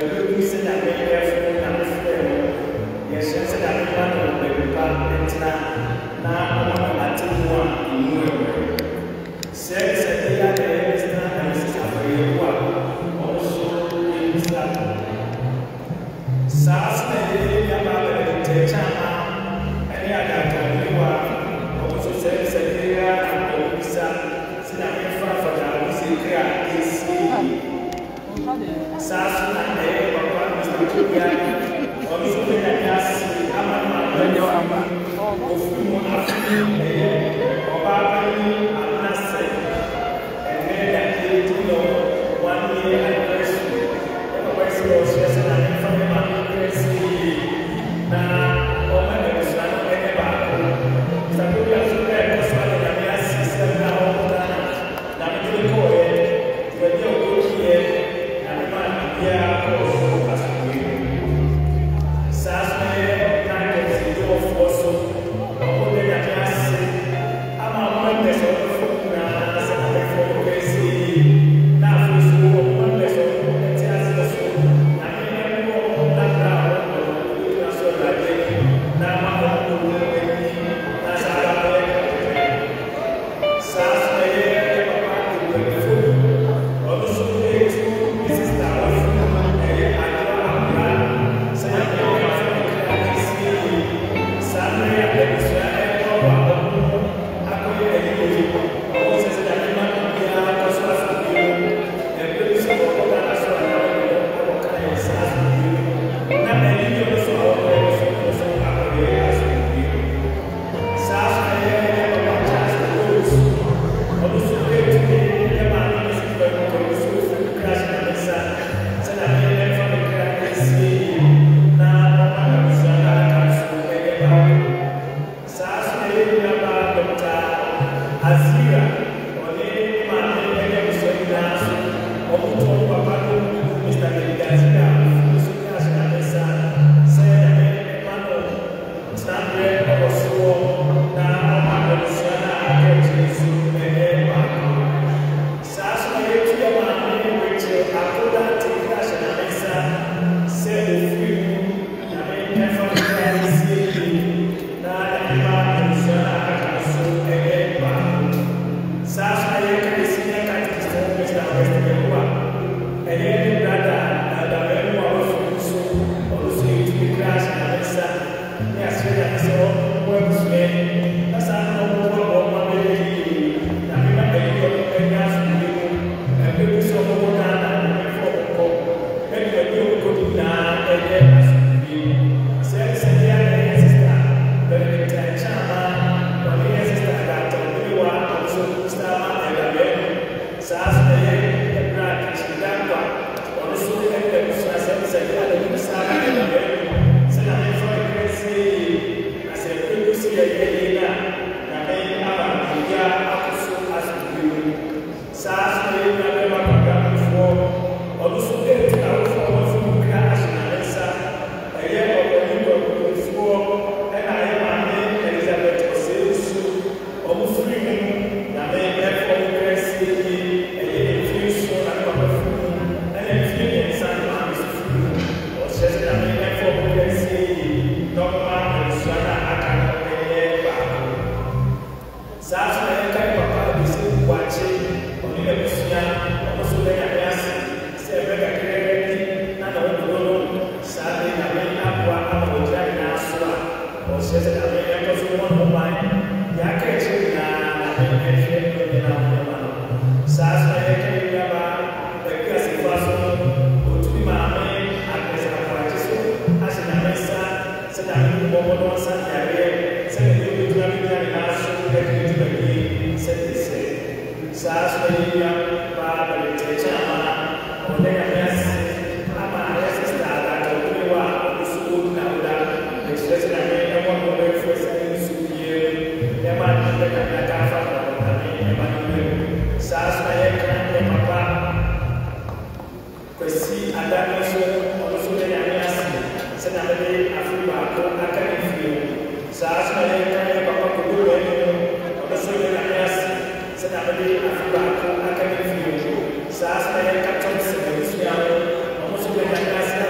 Saas na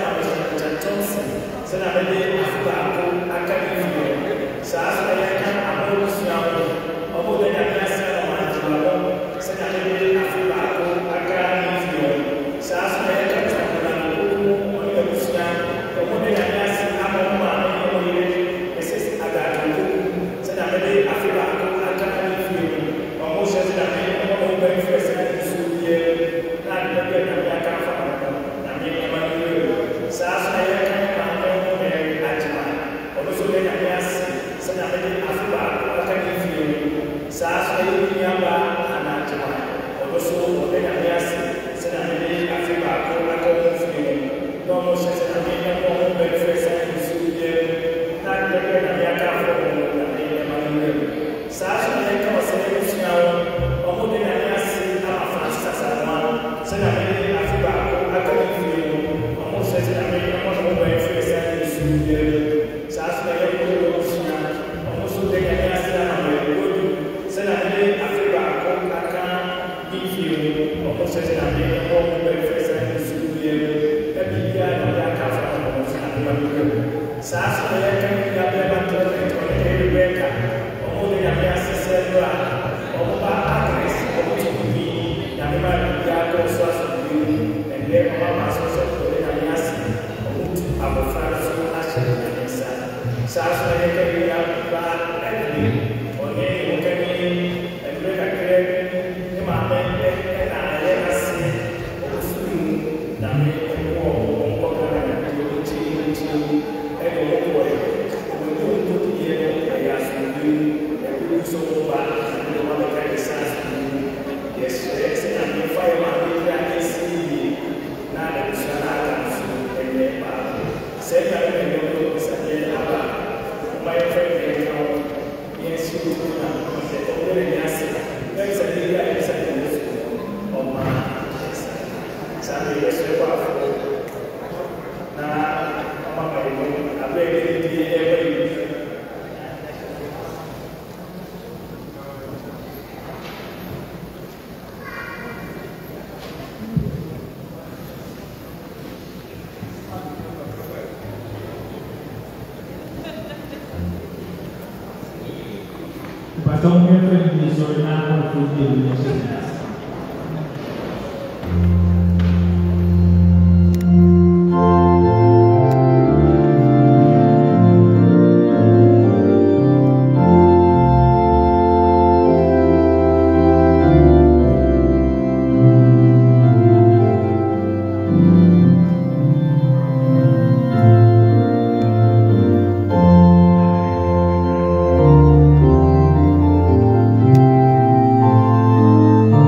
Thank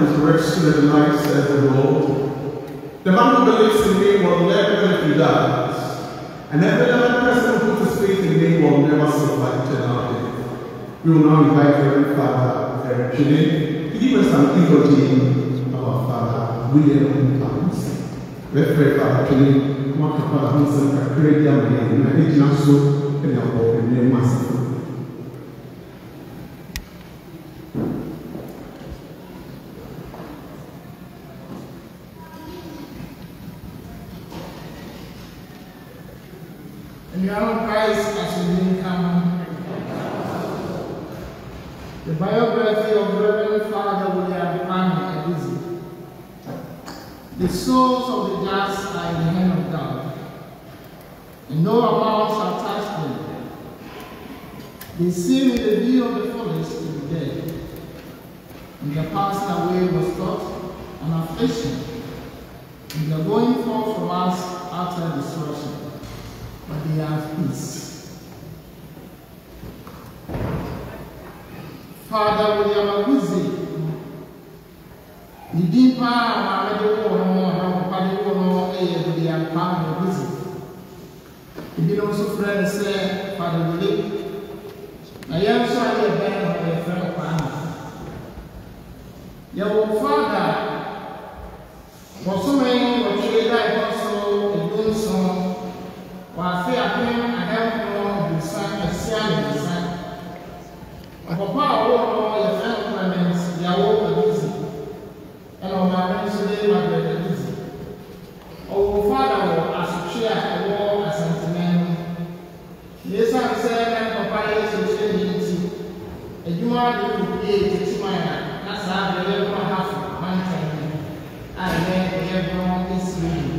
resurrection and life, says the Lord. The man who believes in me will never be dies, and every other person who puts his faith in me will never suffer eternal death. We will now invite Reverend Father Eric Chile to give us some eulogy of our Father William Thomas. Reverend Father Chile, come on, Father, who is a great young man, and I think also in our board and name master. In your own Christ as we come, the biography of Reverend Father William Thomas Eguzi. The souls of the just are in the hand of God, and no amount shall touch them. They seem in the view of the foolish to be dead, and their passing away was thought an affliction, and they are going forth from us after destruction. But they have peace. Father William Eguzi, the deeper and the William Eguzi. He did also friend say, Father William, I am sorry about my friend Pana. Your father was so many or trade also a good song. While I have no design, a sign design. Papa, your friend Clemens, Yahoo, easy. And on my friends today, my brother, easy. Oh, father, as a chair, a war, a sentiment. Yes, I said, and Papa is a change. And you are the create to my that's how the level half my time. I let everyone is reading.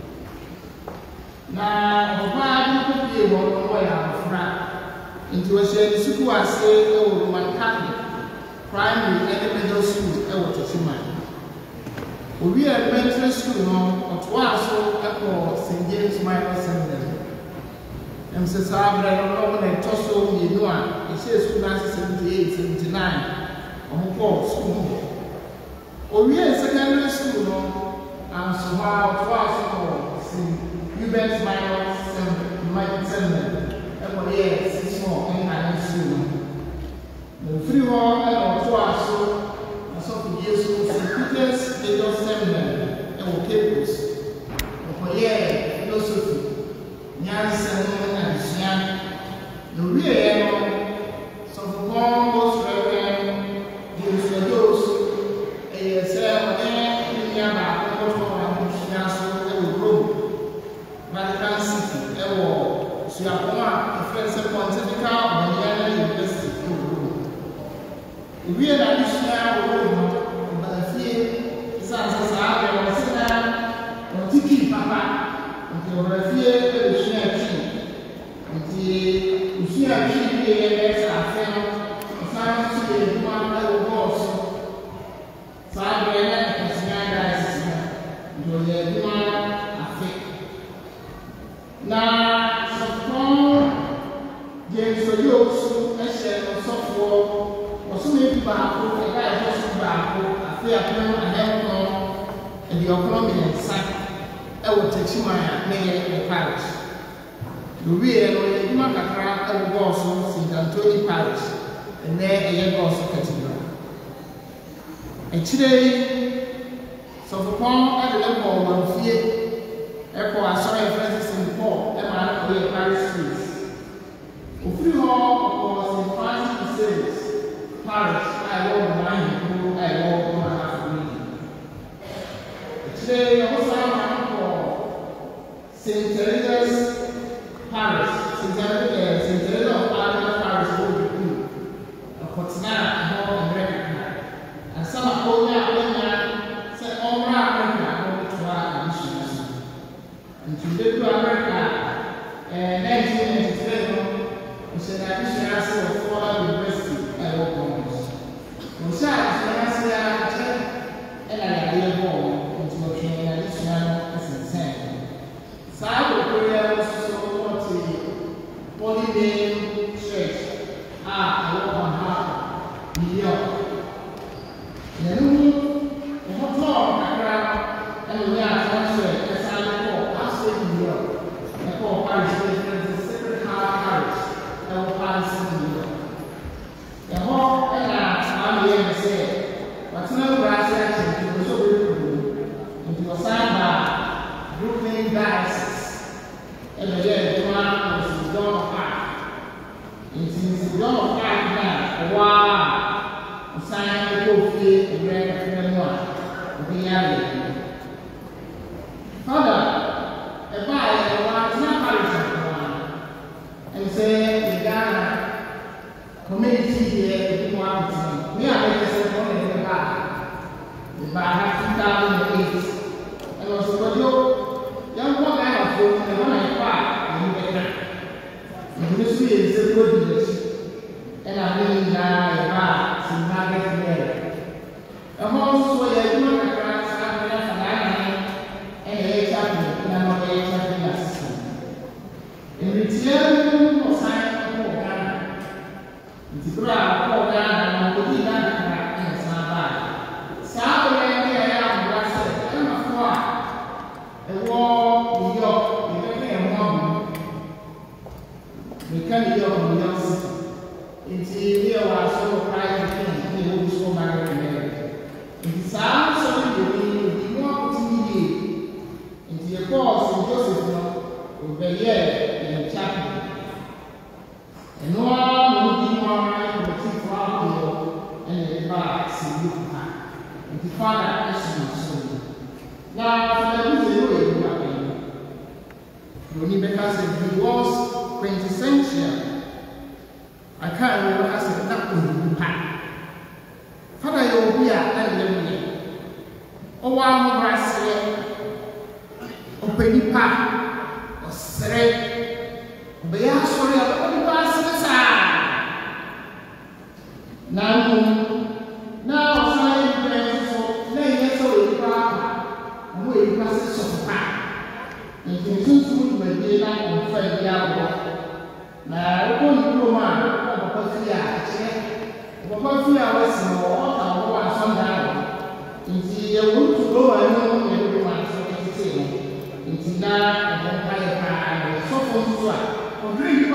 Now, Papa didn't be one way out of frat. Into a shady school, I say, oh, Roman Catholic, primary and middle school, I want to see mine. We are elementary school, or twice so echo St. James Minor Seminary. And says, I don't know when I toss over the new one. It says school 1978, 79, on call school. Oh, we are secondary school, and so how twice St. James Minor Seminary. And yes, it's more in my school. The free hall and twice so, and so for years, St. Peter's Major Seminary, and Cables. Oh, yeah, philosophy. Nyansen and Sian. The real, so for most Reverend James Meadows, ASL, and Indiana, and Shiaso, and Rome, Vatican City, and Siapoma, a French Pontifical, and University of Rome. The real additional Rome, but the fear is as I was saying, or Tiki Papa. Geografia do Xinchi, de Xinchi é a fé, sabe se uma é o bolso, sabe é a senhora do Lema a fé. Na Sopon, James Oyos, a chefe do software, o sumo barco, a gaia do barco, a fé a plano, a help and the economy site. I will take my name parish. The real human background I will also St. Anthony Parish, and there a young also cathedral. And today, so for Paul at the level of fear, Echo, I saw a Francis St. Paul, and my way parish streets. For free hall of St. Francis de Sales Parish, I love the line who I love my half reading. Today, I was St. Teresa's Parish, St. Teresa of Avila Parish, a Cotina, and America. And some of Konya, said, oh, America, to our missions. And to live to America, and 1997, we said, I wish I said, of Florida University, I will come. We said, I said, and I live home, into a train, and this one is insane. So I will pray also what here, you want to me, I make a one in the back. If I have 2008, and also for you, young one I have and when I fight, you get that. This is a good news, and I mean, I to Margaret Mary. A horse where you want to grant and a chaplain, and I'm a chaplain assistant. In return, no sign of Ghana. It's brown, Ghana, and the Ghana in Sabah. Sabah, I am blessed, and a far. A war, New York, you can a woman. We can be your New York City. It's here, was so private, and he will so married. It's also you want to be into your course in Joseph over here in chapel. And no one will be more right to keep for and the back to look at. And the father is my son. Now, for the reason you are in, because he was quintessential. I can't remember how to say that in the Father, you'll be at the oh, I'm grass open the path or say, be a sorry about the grass now, sign so lay so in Papa, and we pass of path. And you soon will be like on Friday hour. Now, one woman, Papa, I was small, I was Indeed, you want to go and everyone so Indeed, now and higher so for drink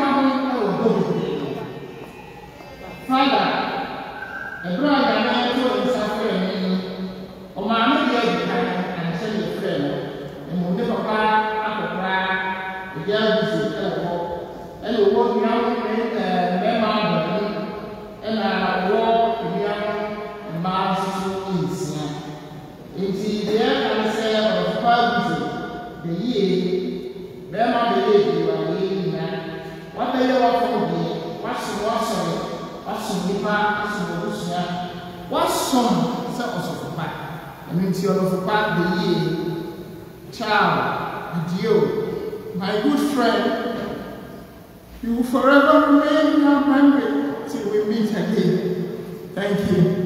Father, a brother man told himself or mamma, and send your friend, and will never cry, the girl is and will walk around and I walk young miles to Indeed, there can say of quality the year, Bema believe you are year man. What they are for me, what's the what song set us of back? I mean, to your back the year, child, and you, my good friend, you will forever remain in our memory till we meet again. Thank you.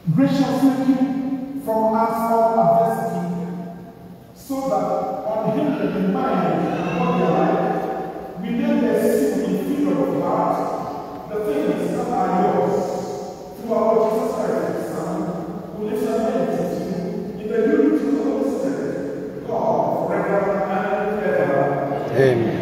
graciously keep from us all adversity, so that unhindered in mind and body alike, we may pursue in freedom of heart the things that are yours, through our Lord Jesus Christ, His Son, who lives and reigns with you in the unity of the Holy Spirit, God, forever and ever. Amen.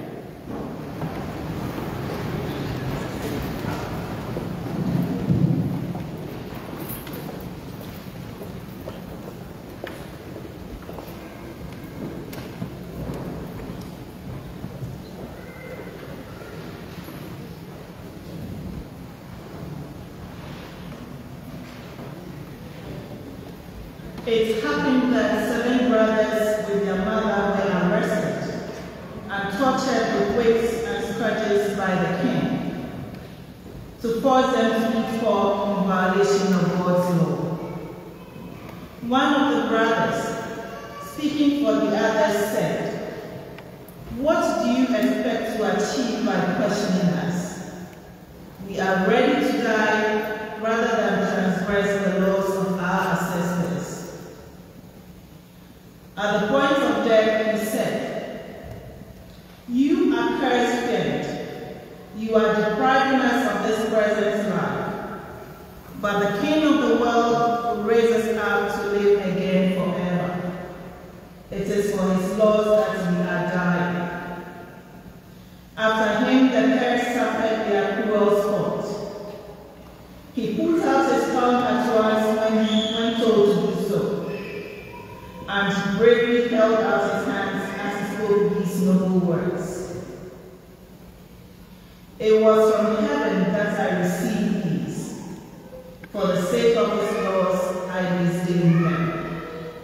It happened that 7 brothers with their mother were arrested and tortured with whips and scourges by the king to force them to eat pork in violation of God's law. One of the brothers, speaking for the others, said, "What do you expect to achieve by questioning us? We are ready to die rather than transgress the laws of our ancestors." At the point of death, he said, "You accursed fiend, you are depriving us of this present life, but the King of the world will raise us up to live again forever. It is for his laws that we are dying." After him, the curse suffered their cruel sport. He put out his tongue at once when told to do so, and bravely held out his hands as he spoke these noble words. "It was from heaven that I received these. For the sake of his laws, I disdained them.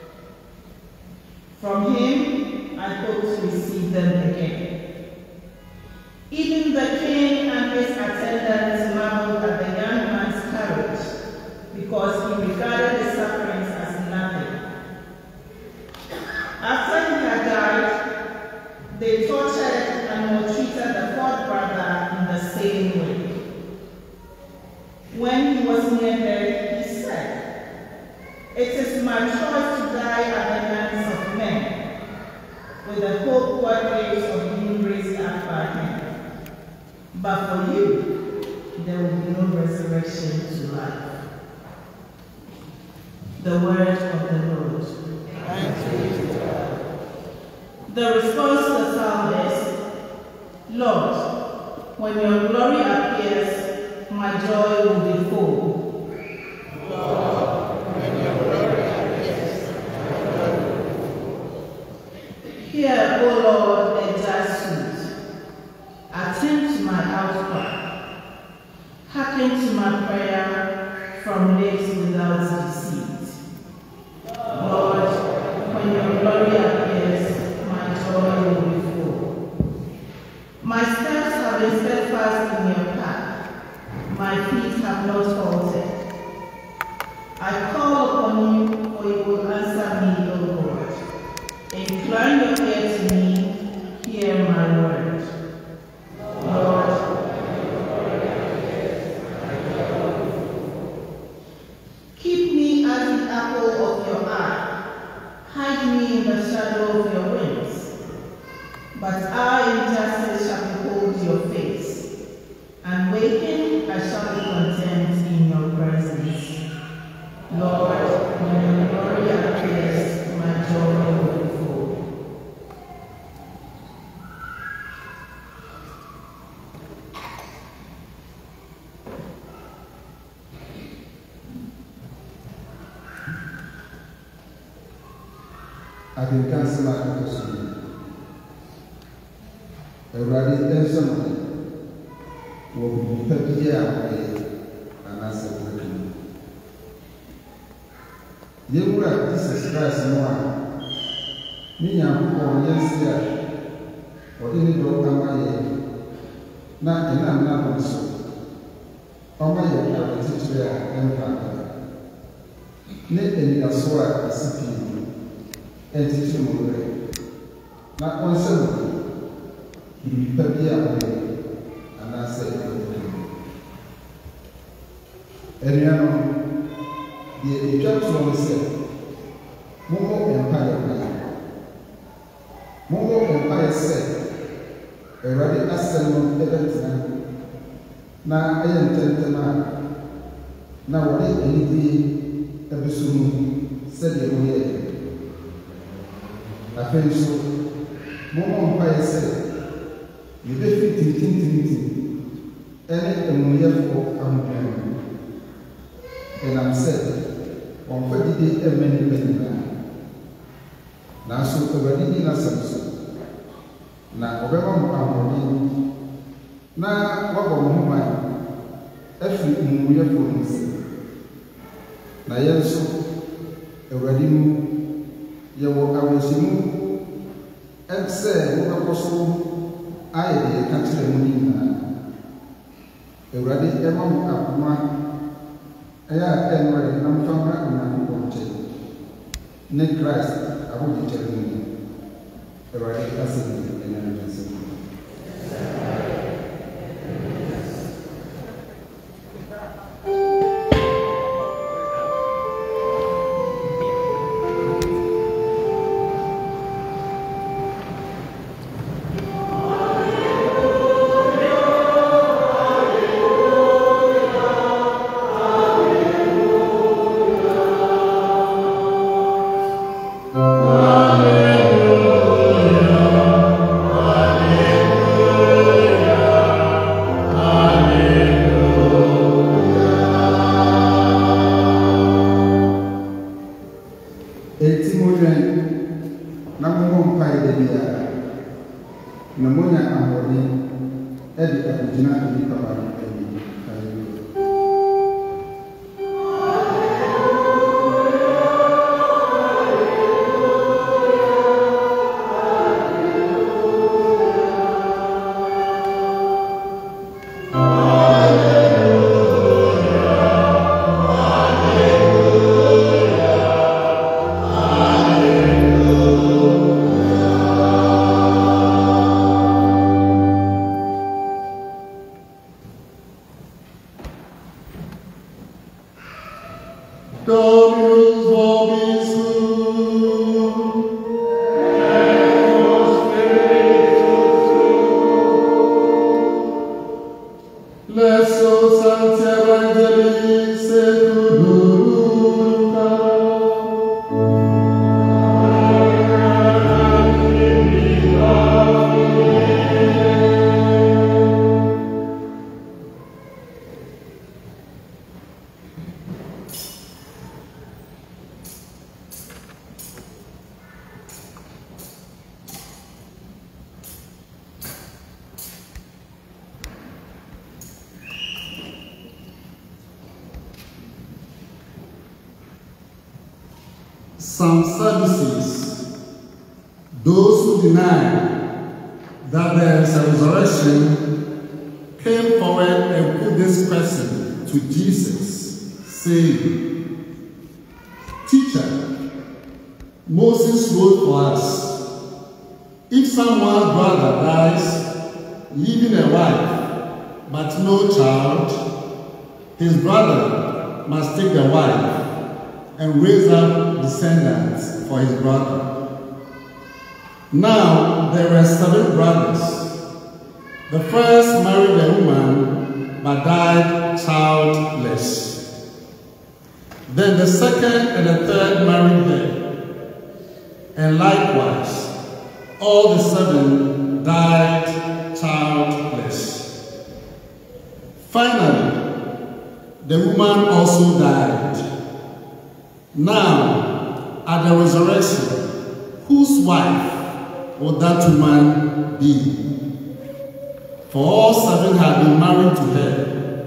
From him, I hope to receive them again." Even the king and his attendants marveled at the young man's courage, because he regarded his sufferings as nothing. After he had died, they tortured and maltreated the 4th brother in the same way. When he was near death, he said, "It is my choice to die at the hands of men, with the hope God gives of being raised up by him. But for you, there will be no resurrection to life." The word of the Lord. Thanks be to God. The response to the psalm is, "Lord, when your glory appears, my joy will be full." Lord, when your glory appears, my joy will be full. Hear, O Lord, a just suit. Attend to my outcry. Hearken to my prayer from lips without deceit. Lord, when your glory appears, my joy will be full. My steps have been steadfast in your path. My feet have not faltered. I call upon you, for you will answer me, O Lord. Incline your ear to me, hear my word. Lord, keep me as the apple of your eye. Hide me in the shadow of your wings. But I in justice shall behold your face, and waking I shall be content in your presence. Lord, when your glory appears, my joy will be full. I can cancel my question. Everybody else will be happy and answer the question. You will have Jesus Christ no one. Me and yes, or any dog not in another so. Oh, my, you have a teacher and Let any aswar as a and teach him away. Not one ceremony, he will be away, and I said, and you know, deɛ ɛtwa toɔ no sɛ mommɔ mpaeɛ koraa mommɔ mpaeɛ sɛ Awurade asɛm no ɛbɛtena na ɛyɛ ntɛmntɛm a na wɔde anidie ɛbɛso mu sɛdeɛ moyɛɛ. Afei nso mommɔ mpaeɛ sɛ yɛbɛfi tintintintin ɛne amumuyɛfoɔ ahohwan mu. Ɛnam sɛ wɔmfa gyidi ɛmma nnipa nyinaa. Nanso Awurade di n'asɛm so, na ɔbɛma mo ahoɔden na wabɔ mo ho ban afiri amumuyɛfoɔ no nsam. Na yɛn nso Awurade mu yɛwɔ awerɛhyɛmu sɛ wobɛkɔ so ayɛ deɛ yɛka kyerɛ mu no nyinaa. Awurade ɛma mo akoma ɛyɛ a ɛnnɔre na mfa mmra Onyankopɔn nkyɛn ne Christ abɔgyekyɛre mu ni. Awurade asɛm yi ɛnyɛ no nsɛm. Some Sadducees, those who deny that there is a resurrection, came forward and put this question to Jesus, saying, "Teacher, Moses wrote for us, if someone's brother dies, leaving a wife but no child, his brother must take the wife and raise up descendants for his brother. Now there were 7 brothers. The first married a woman but died childless. Then the second and the third married her, and likewise all the 7 died childless. Finally, the woman also died. Now, at the resurrection, whose wife would that woman be? For all 7 had been married to her."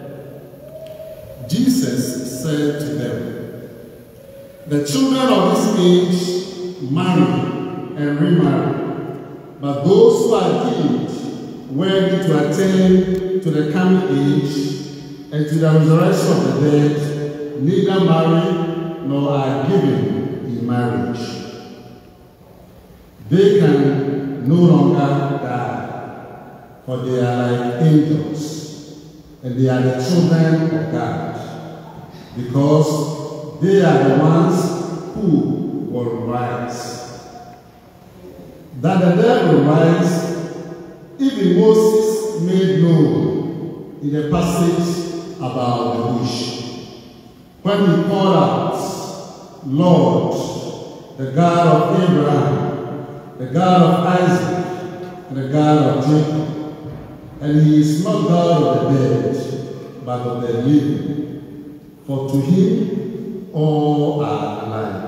Jesus said to them, "The children of this age marry and remarry, but those who are deemed worthy to attain to the coming age and to the resurrection of the dead neither marry nor are given in marriage. They can no longer die, for they are like angels, and they are the children of God, because they are the ones who will rise. That the dead will rise, even Moses made known in the passage about the bush. When he called out, Lord, the God of Abraham, the God of Isaac, and the God of Jacob, and he is not God of the dead, but of the living, for to him all are alive.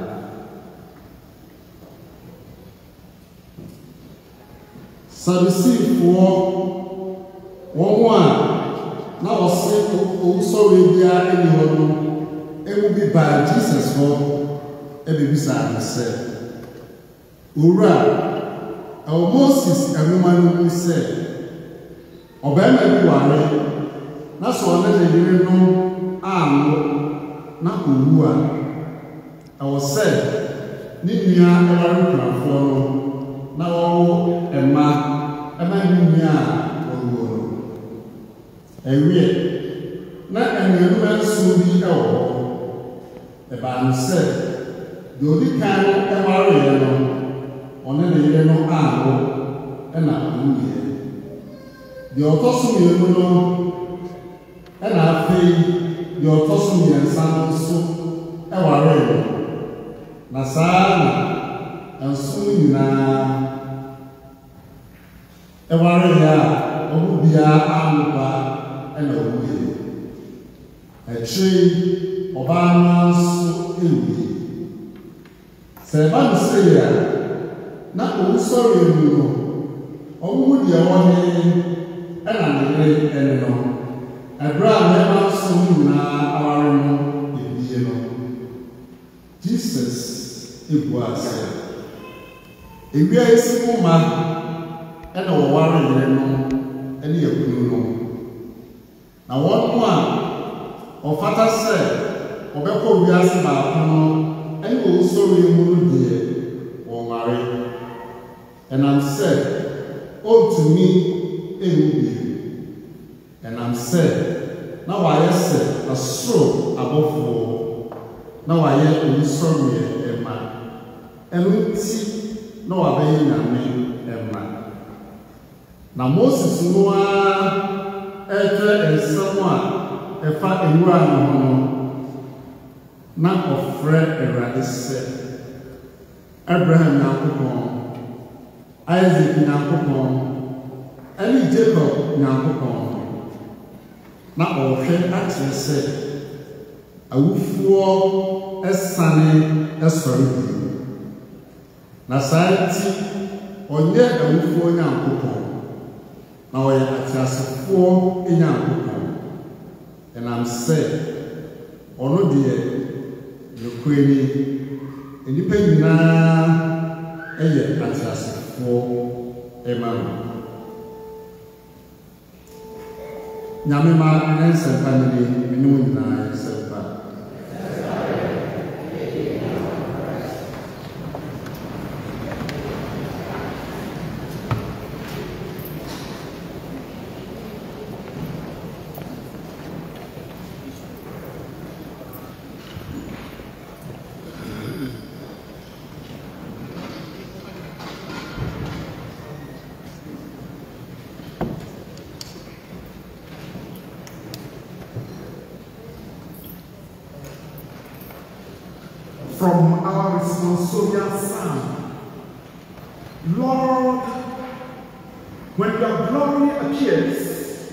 Sadduceefoɔ wɔn a na wɔse owusɔre biara ɛni hɔ no emu bi baa Jesus hɔ ɛbɛbisa no sɛ owura ɛwɔ Moses ɛnwoma no mu sɛ ɔbarima bi ware na sɛ ɔne ne yere no ano na owu a ɛwɔ sɛ ne nua ɛware kunafoɔ no na wɔwɔ ɛma ɛma ne nua a wɔwɔ no ɛwie na anuanum nso bi ɛwɔ hɔ ɛbaa no sɛ deɛ odi kan no ɛwareɛ no ɔne ne yere no ano ɛna ɔwuiɛ deɛ ɔtɔ so mmienu no ɛna afei deɛ ɔtɔ so mmiɛnsa no nso ɛwareɛ no na saa na nso no nyinaa ɛwareɛ a ɔmo biara anoba ɛna ɔwuiɛ akyire ɔbaa no nso ɛwuiɛ sɛ ɛba no sɛ yɛ na owusɔre mu no ɔmo mu deɛ wɔne ɛna ne yere ɛne no ɛberɛ a mmarima nso nyinaa aware no ebie no Jesus ebua sɛ ewia esi mu ma ɛna wɔware yere no ɛne ekunu no na wɔn a ɔfata sɛ ɔbɛkɔ wiase baako no ɛne owusɔre mu no deɛ wɔware ɛnam sɛ ɔntumi ɛwu bio ɛnam sɛ na wayɛ sɛ asoro abɔfoɔ na wayɛ owusɔreɛ ɛma ɛno nti na wabɛyɛ nyame ɛma na Moses no ara ɛtwerɛ nsɛm a ɛfa nwura no ho no na ɔfrɛ Awurade sɛ Abraham Nyankopɔn, Isaac Nyankopɔn, ɛne Jacob Nyankopɔn na ɔhwɛ akyerɛ sɛ awufoɔ ɛsane ɛsɔre bio na saa nti ɔnyɛ awufoɔ Nyankopɔn na ɔyɛ ateasefoɔ Nyankopɔn ɛnam sɛ ɔno deɛ nokorɛ ni nnipa nyinaa ɛyɛ ateasefoɔ ɛma no nyame ma ne nsɛmpa no ni mene wo nyinaa nsɛmpa from our responsorial psalm. Lord, when your glory appears,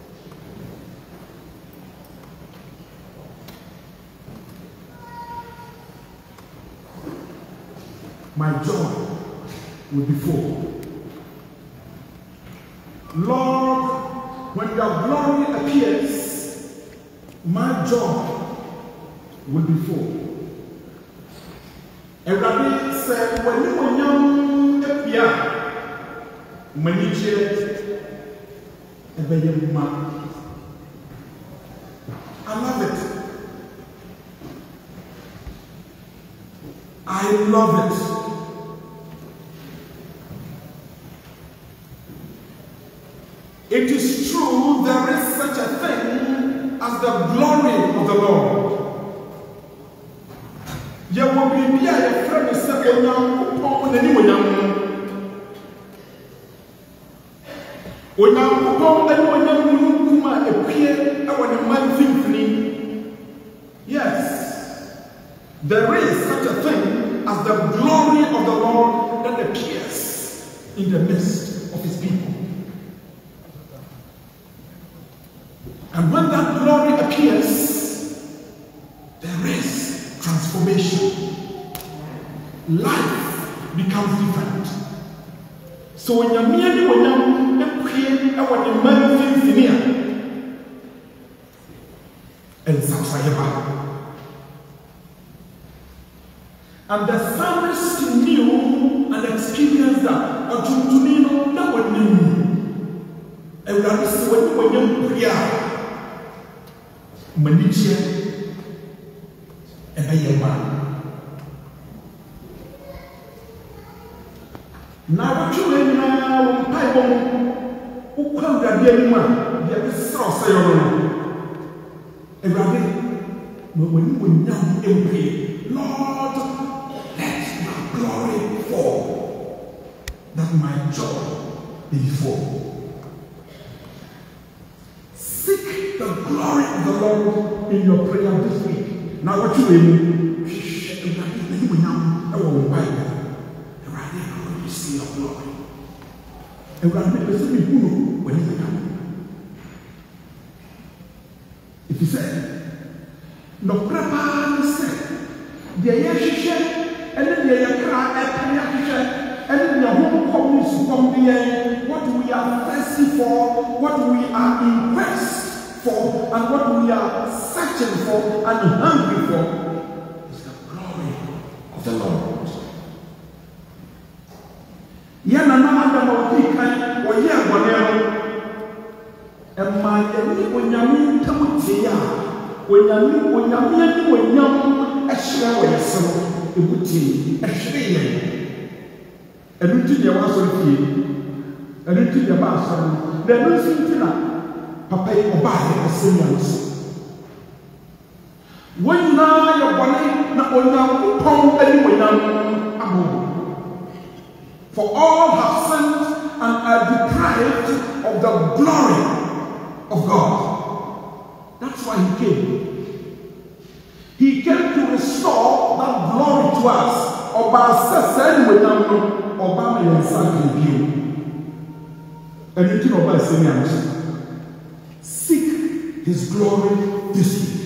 my joy will be full. Lord, when your glory appears, my joy will be full. Awurade sɛ w'ani onyam apia m'anigye ɛbɛyɛ ma. I love it. I love it. It is true there is such a thing as the glory of the Lord. Ye will be a friend, second young, upon anyone. When I'm upon anyone, Kuma appear, I want a man thinking. Yes, there is such a thing as the glory of the Lord that appears in the midst of his people. And when that glory appears, there is transformation. Life becomes different. So when you're merely when you're appearing, I want a man thinking here. And Samsayaba. And the psalmist knew and experienced that Otuntunino no one knew. And that is when you prayer Manitia and Ayama. Now what you now Bible who come that dear man, there is so and when young MP, Lord, let your glory fall, that my joy be full. Seek the glory of the Lord in your prayer this week. Now what you mean? You see your glory. And when you come. If you say, no prepare say, the Yashisha, and then the Yakra, and then the home comes from the end, what we are thirsty for, what we are in quest for, and what we are searching for and hungry for is the glory of the Lord. Yana Adam Tika, or Yan, whatever. And my when you come to ya. When you a share with yourself, it would be a share. And you did your master, and you did your master. There is nothing Papa or buy a seniors. When now your body, not on pound anyone, for all have sinned and are deprived of the glory of God. That's why he came. He came to restore that glory to us. Oba said we don't Obama and Sandy view. And you know by saying, seek his glory this week.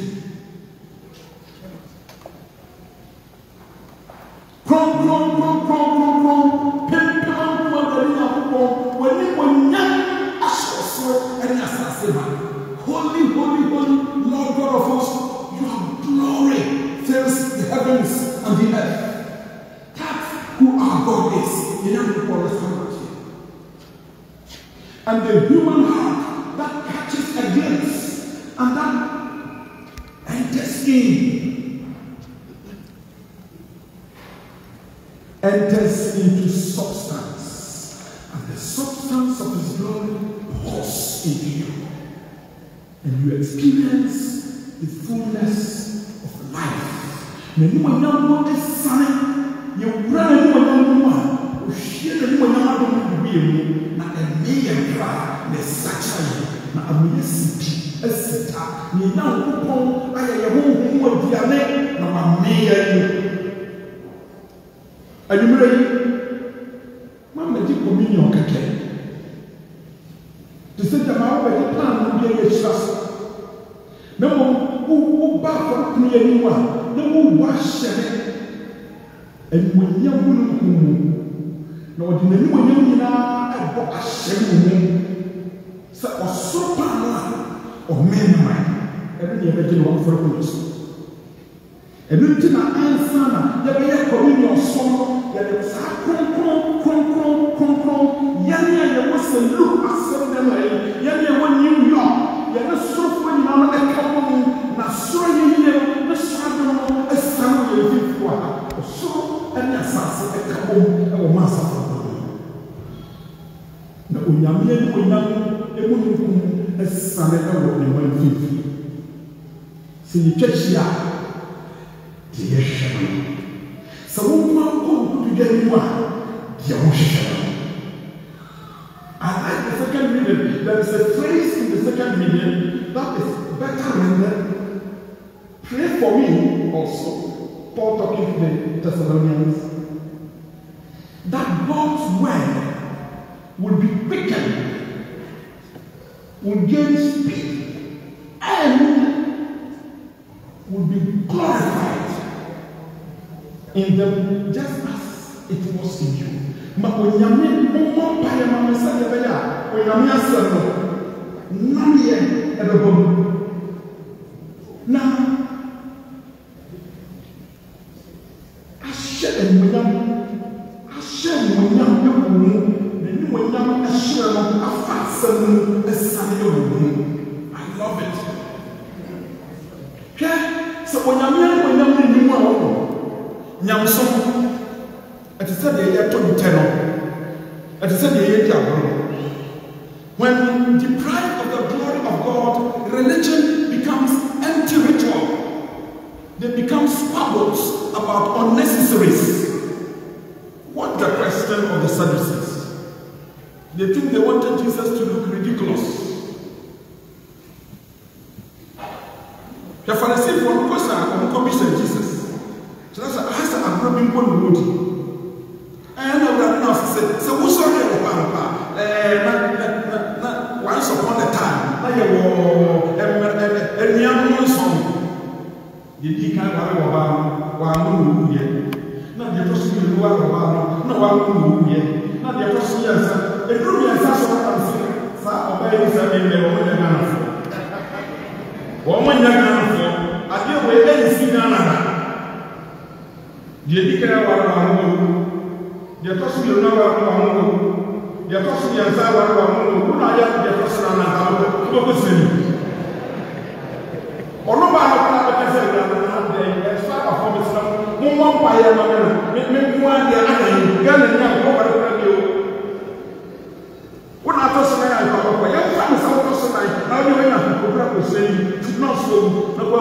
Holy, holy, holy, Lord God of hosts, your glory fills the heavens and the earth. That's who our God is. You know people respond. And the human heart that catches a glimpse and that enters into substance, and the substance of his glory pours into you. And you experience the fullness of life. When you are young, you sign, you run one, you share the one to be not a million cry, the satire, not a municipality, a sita, you know, I am who would be a name, not a million. Are you ready? Mamma, you communion again. To say that my plan will be a trust. No, who back me anyone, no wash it. And when you will, no, the new young I bought a shame, so or so or men, every year one for police. And you did not answer, there be a communion song, there is a Yanni, there was a look at some of them, Yanni, one New York, Yanni, so when you know a couple, not so you the struggle, a son of your so and assassin, a couple, or master. Now, we are men, we know a son of one 50. See, you catch ya. Dear Shepherd. anyone. I like the second reading. There is a phrase in the second reading that is better rendered. Pray for me also. Paul talking to the Thessalonians. That God's word will be quickened, will gain speed, and will be glorified in them just as it was in you. Ma onyame mo paye ma me say be ya onyame asem no na ye ebebom na ashe enwonyam ewu ne ni wonyam ashe no afa asem esane ewu. I love it. So onyame ni mu a wo nyam so it is said they are told it is said they are when deprived of the glory of God, religion becomes empty ritual. They become squabbles about unnecessaries. What the question of the Sadducees? They think they wanted Jesus to look ridiculous. The Pharisees were questioning Jesus. So that's a answer I'm grabbing one. And I said, so who's sorry once upon a time, like a young song. You can't have one yet. Not the first you know about no one yet. Not the first years. A group of us are obeying something they were the man of. Woman, I deal with any sinner. You can't have the person you know, the person you are who are the person who is or no matter what I say, start a form of stuff, no one by a man, make one the other, gun and young over you. What I told you, I thought, young friends, I was like, how do you know to say, it's not so, no,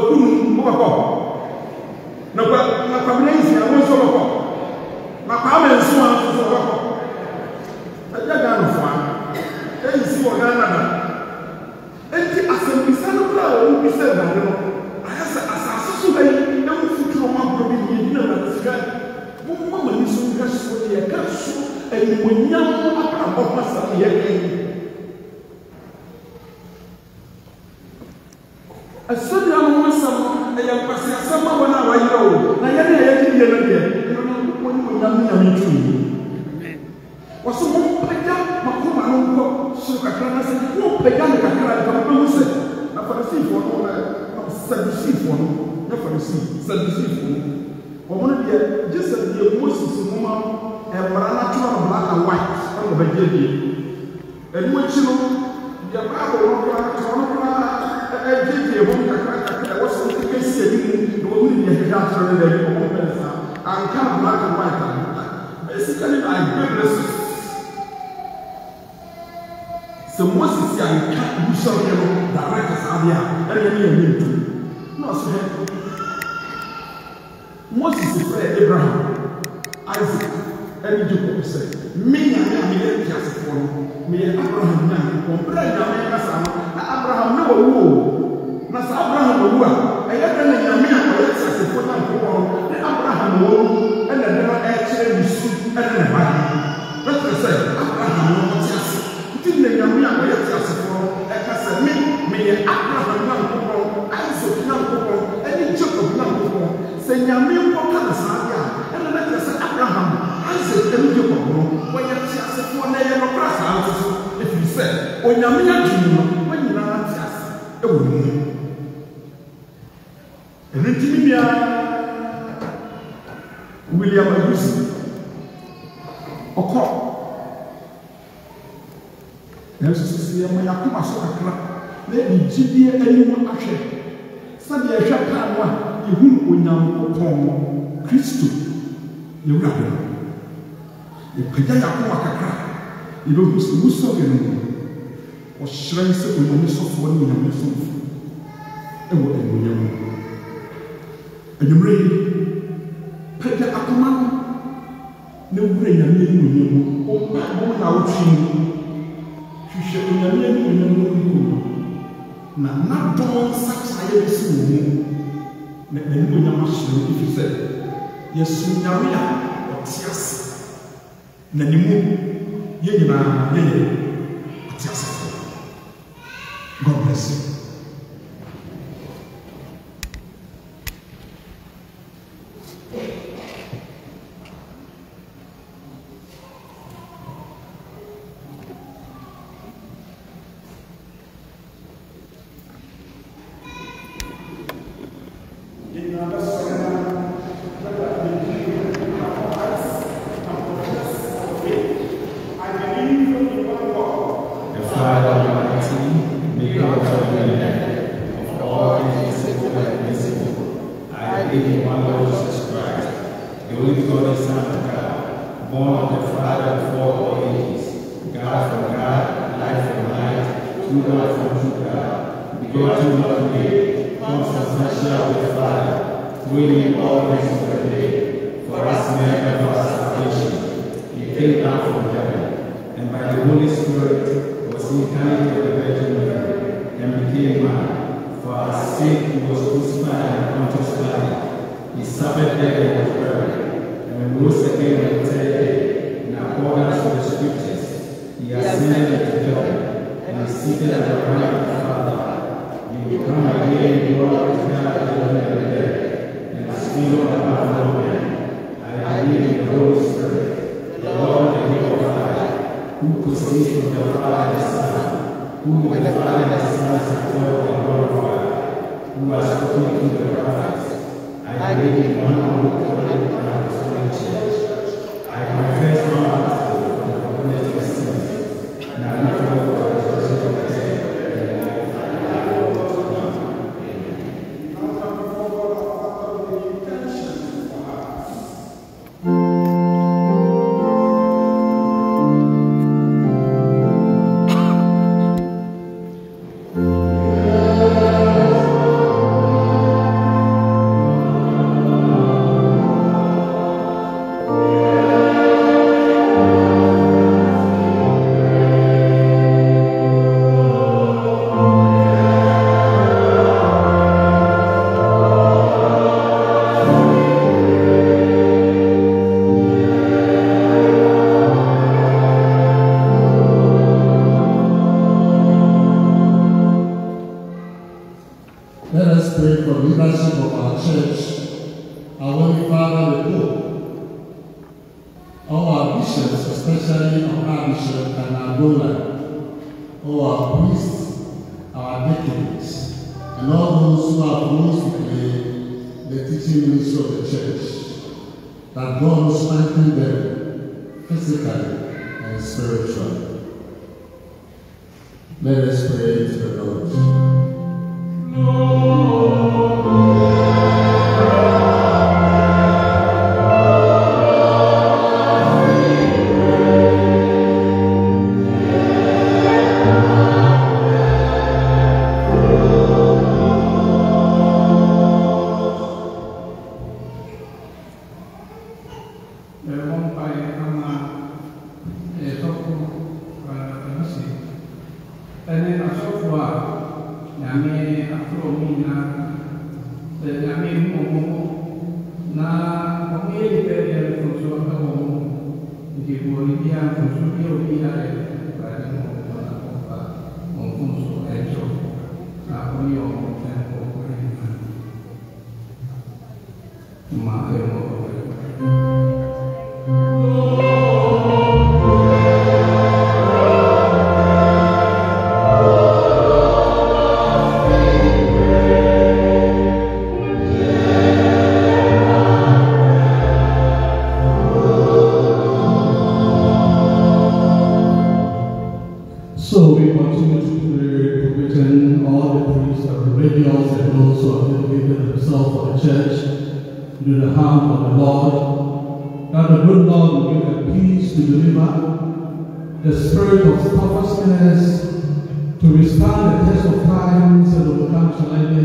no, combination, I was so. My parents want to work. I don't know. And see what Ghana. And the assembly will be said, I have a assassin, no future one will be in the sky. One woman is so just for the castle, and when young of myself here. I said, young myself, I am passing someone when I know. I am was so one pega, Macoma, no so Cacana said, no pega, Cacana, said, not for the sea for Sadducee for not for the sea, Sadducee for one of the just as the Moses woman and natural black and white on the baby. And which you know, the Bible was the case, the woman in the house and kind of black and white. Basically, I build this. So Moses can't do something direct as Abia, and then no, so Moses is Abraham, Isaac, and Jacob said, me and me just for me, Abraham, Abraham never woo. Nas Abraham woo. I got an Yamia, as for Abraham woo, and then actually soup and then a let's say, Abraham woo. Didn't Yamia, as for me, Abraham, Isaac, and Jacob, say Yamia, and let us say Abraham, Isaac, and Jacob, when you just for Naya, if you say, when Yamia, when you are just a woman. And William Agusi, Oko. And so, see, my Akuma Sokra, let me GD anyone actually. Sunday, I shall come one, you who will now upon Christo, you rabbi. The Pajayakuma Kakra, you don't lose the Musso, or shrines of the Musso for 1 million. And what a million. And you read Peter Akuman, ne wura nyame ni mu o na wo twi hwehwɛ nyame ni mu na don saksaye bisi wo mu na ni nyama hyɛ ifi sɛ yesu nyame a ɔte ase na ni mu ye nyinaa ye ɔte ase. God bless you.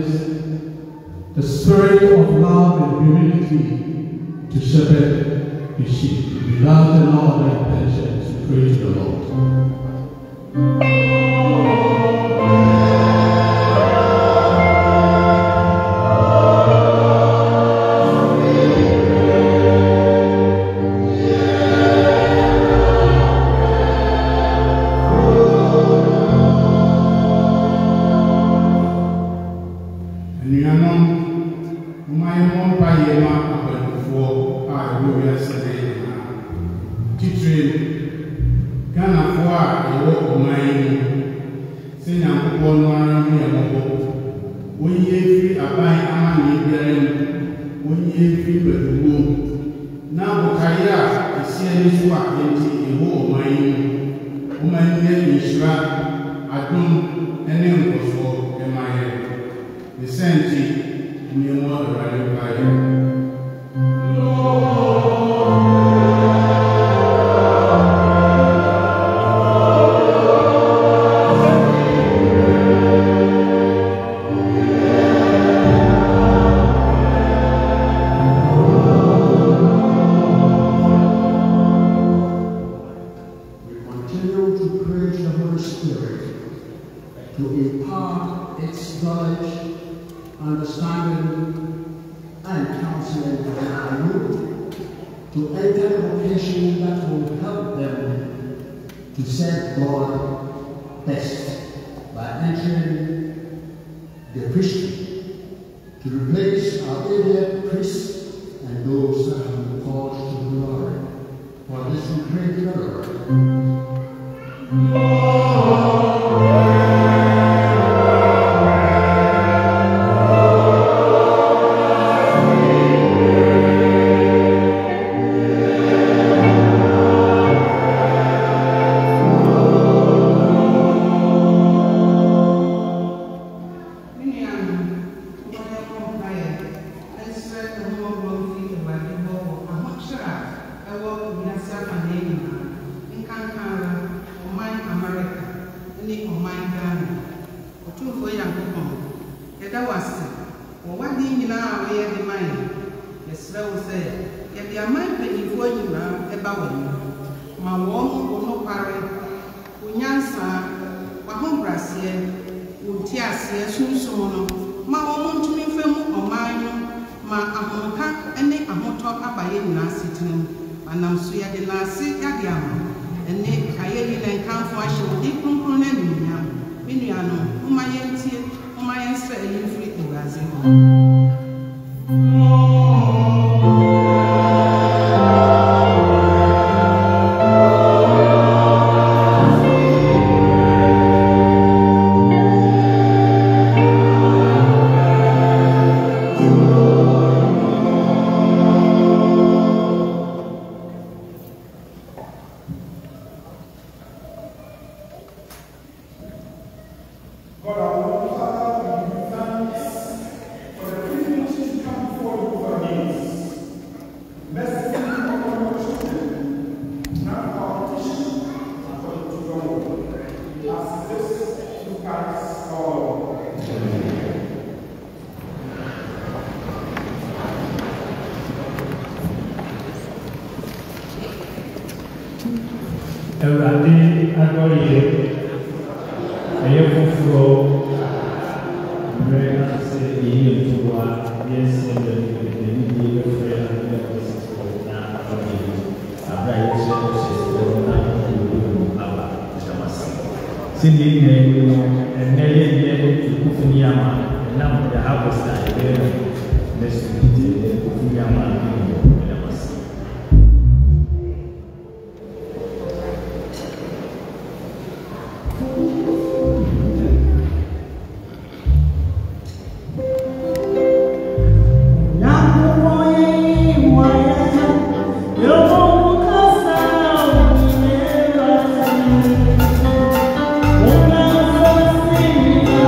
The spirit of love and humility to shepherd his sheep. Without an order and patience, praise the Lord.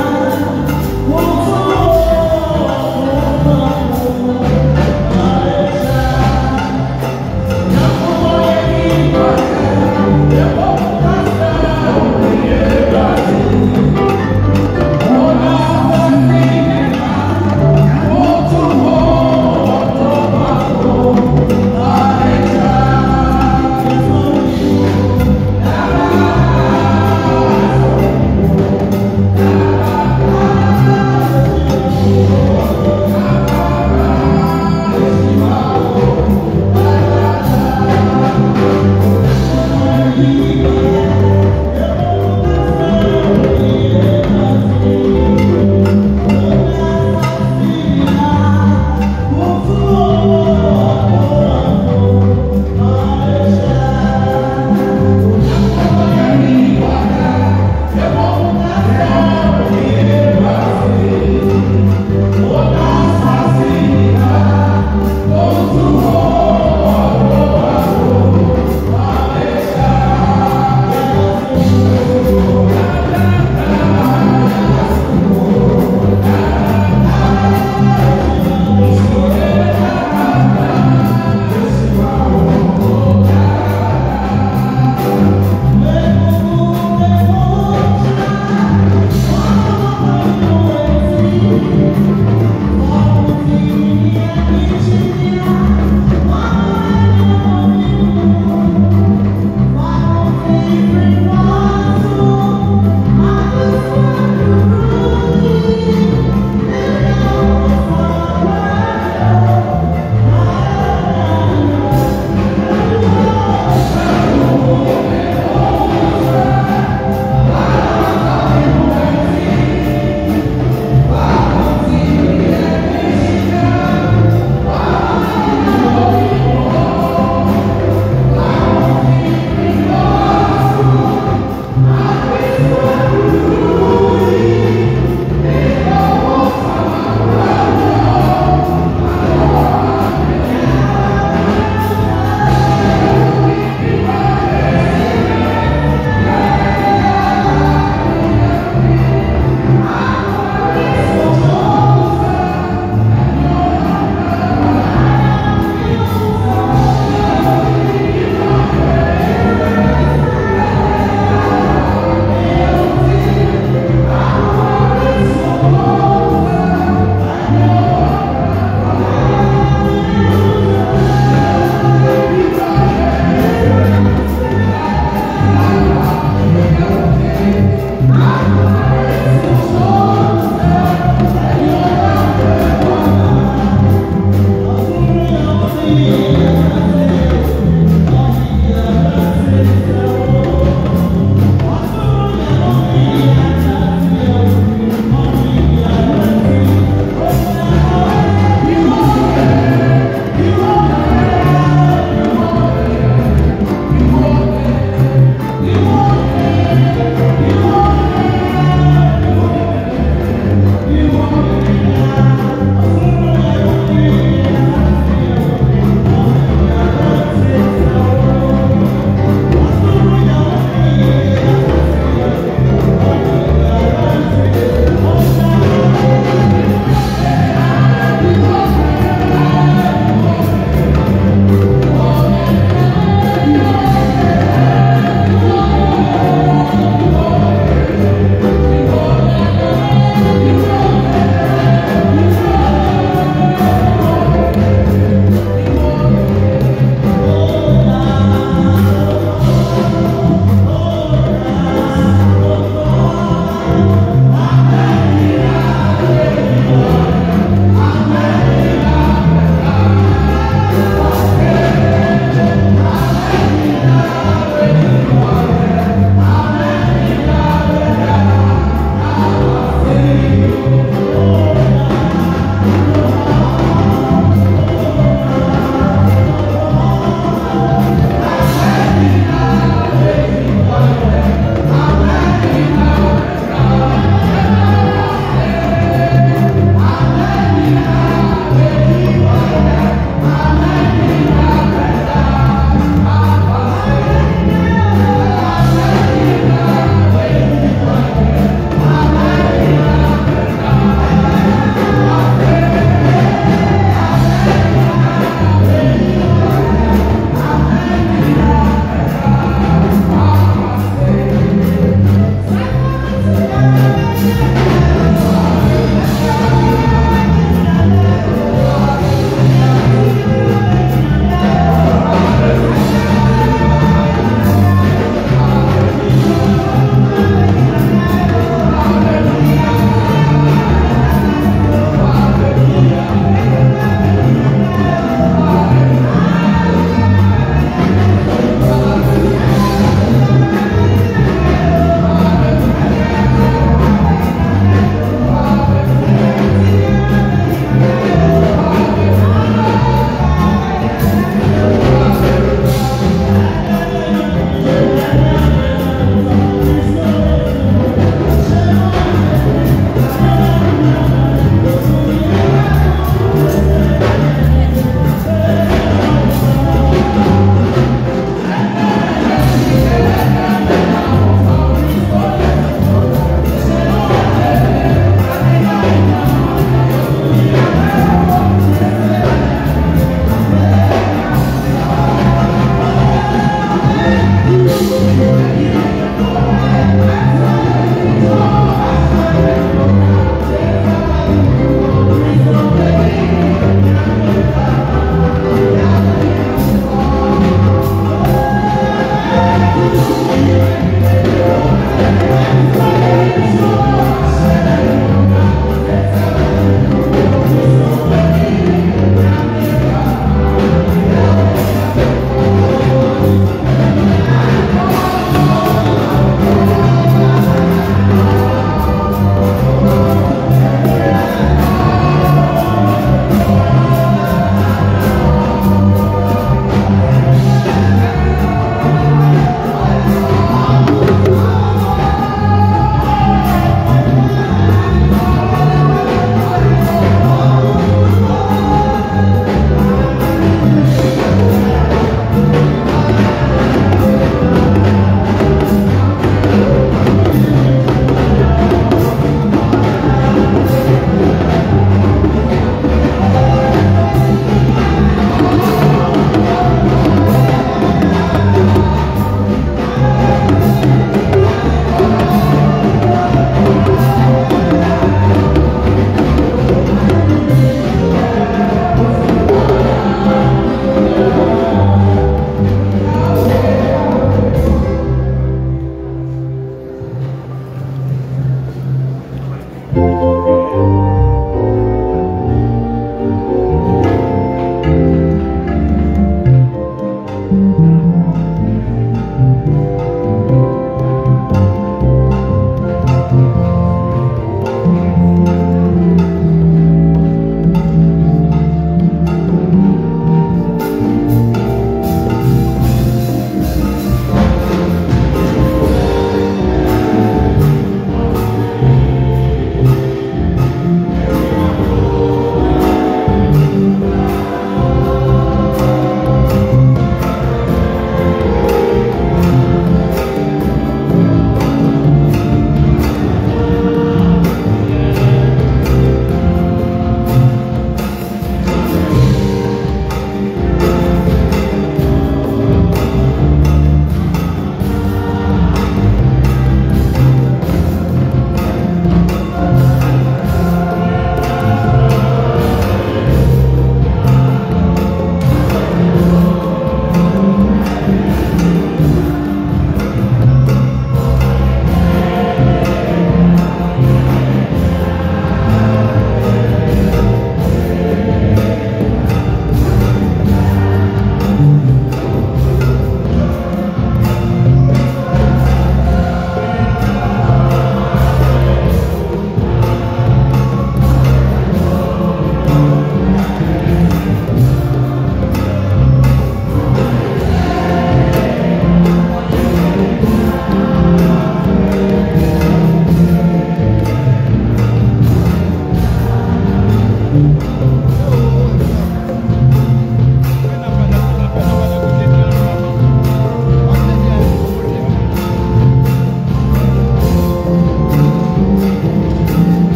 Oh,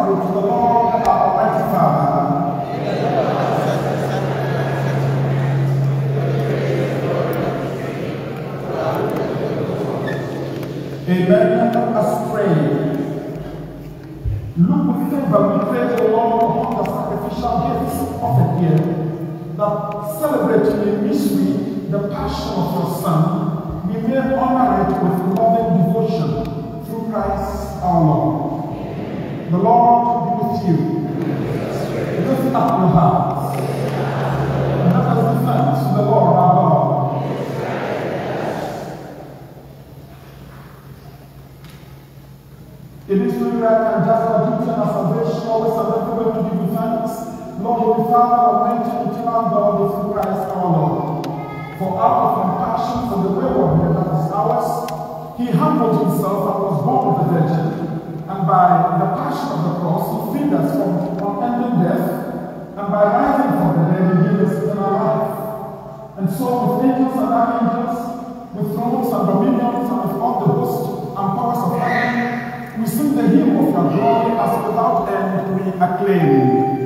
acceptable to the Lord our Almighty Father. Amen. Let us pray. Look with favor, we pray, O Lord, upon the sacrificial gifts offered here, that celebrating in mystery the passion of your Son, we may honor it with loving devotion through Christ our Lord. The Lord be with you. Lift up your hearts. And let us give thanks to the Lord our God. It is really right and just our duty and our salvation, always and everywhere to give you thanks, Lord, Holy Father, Almighty, eternal God, through Christ our Lord. For out of compassion for the waywardness that is ours, he humbled himself and was born of the Virgin, and by the passion of the cross, he freed us from unending death, and by rising from the dead, he gave us eternal life. And so, with angels and archangels, with thrones and dominions, and with all the hosts and powers of heaven, we sing the hymn of your glory as without end we acclaim.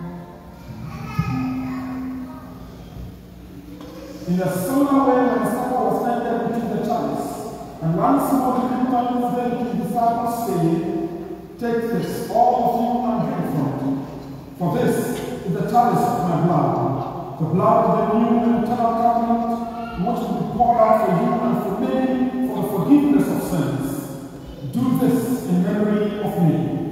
In a similar way, when Once more he returns them to his disciples, saying, "Take this, all of you, and drink from it. For this is the chalice of my blood, the blood of the new and eternal covenant, which will be poured out for you and for many for the forgiveness of sins. Do this in memory of me."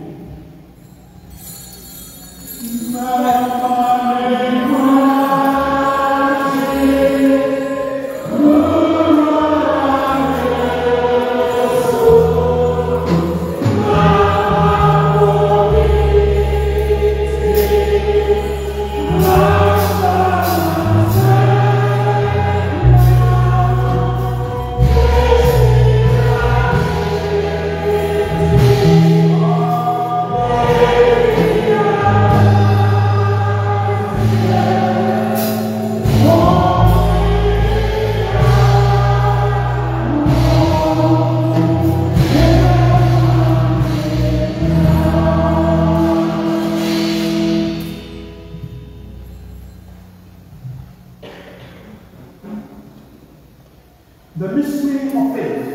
The mystery of faith.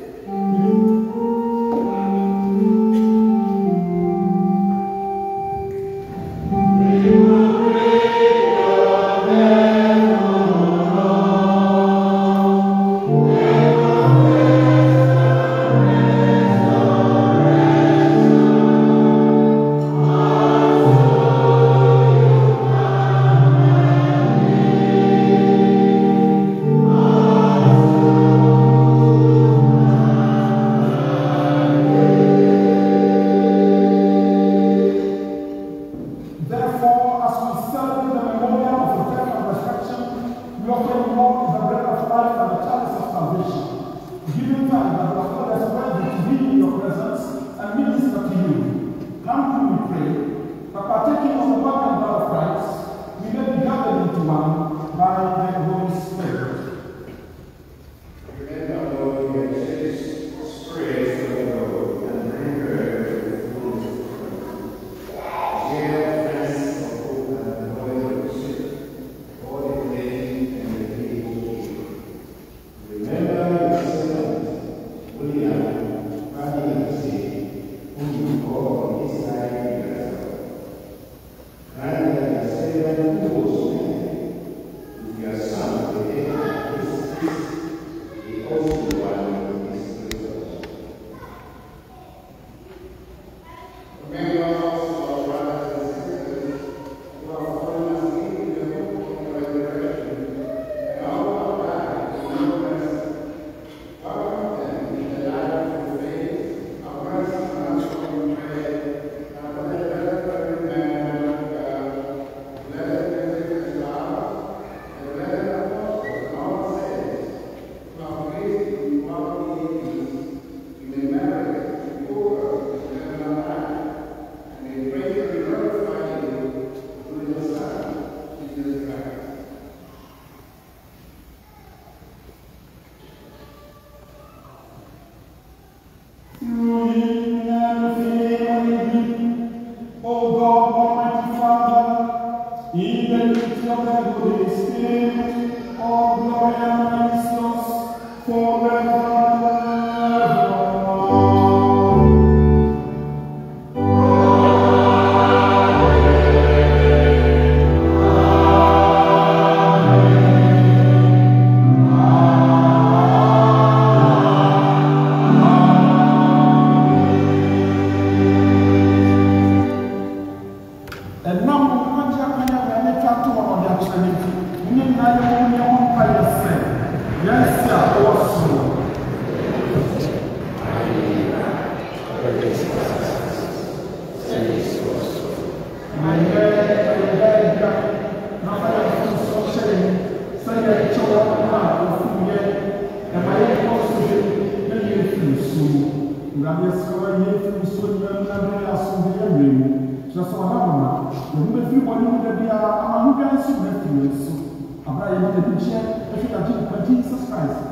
Jesus Christ,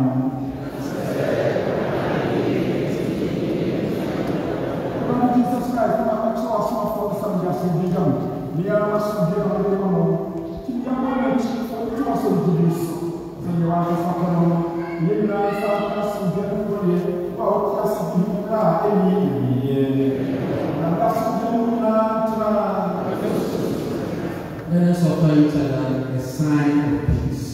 Jesus Christ, I'm Let us offer each other a sign of peace.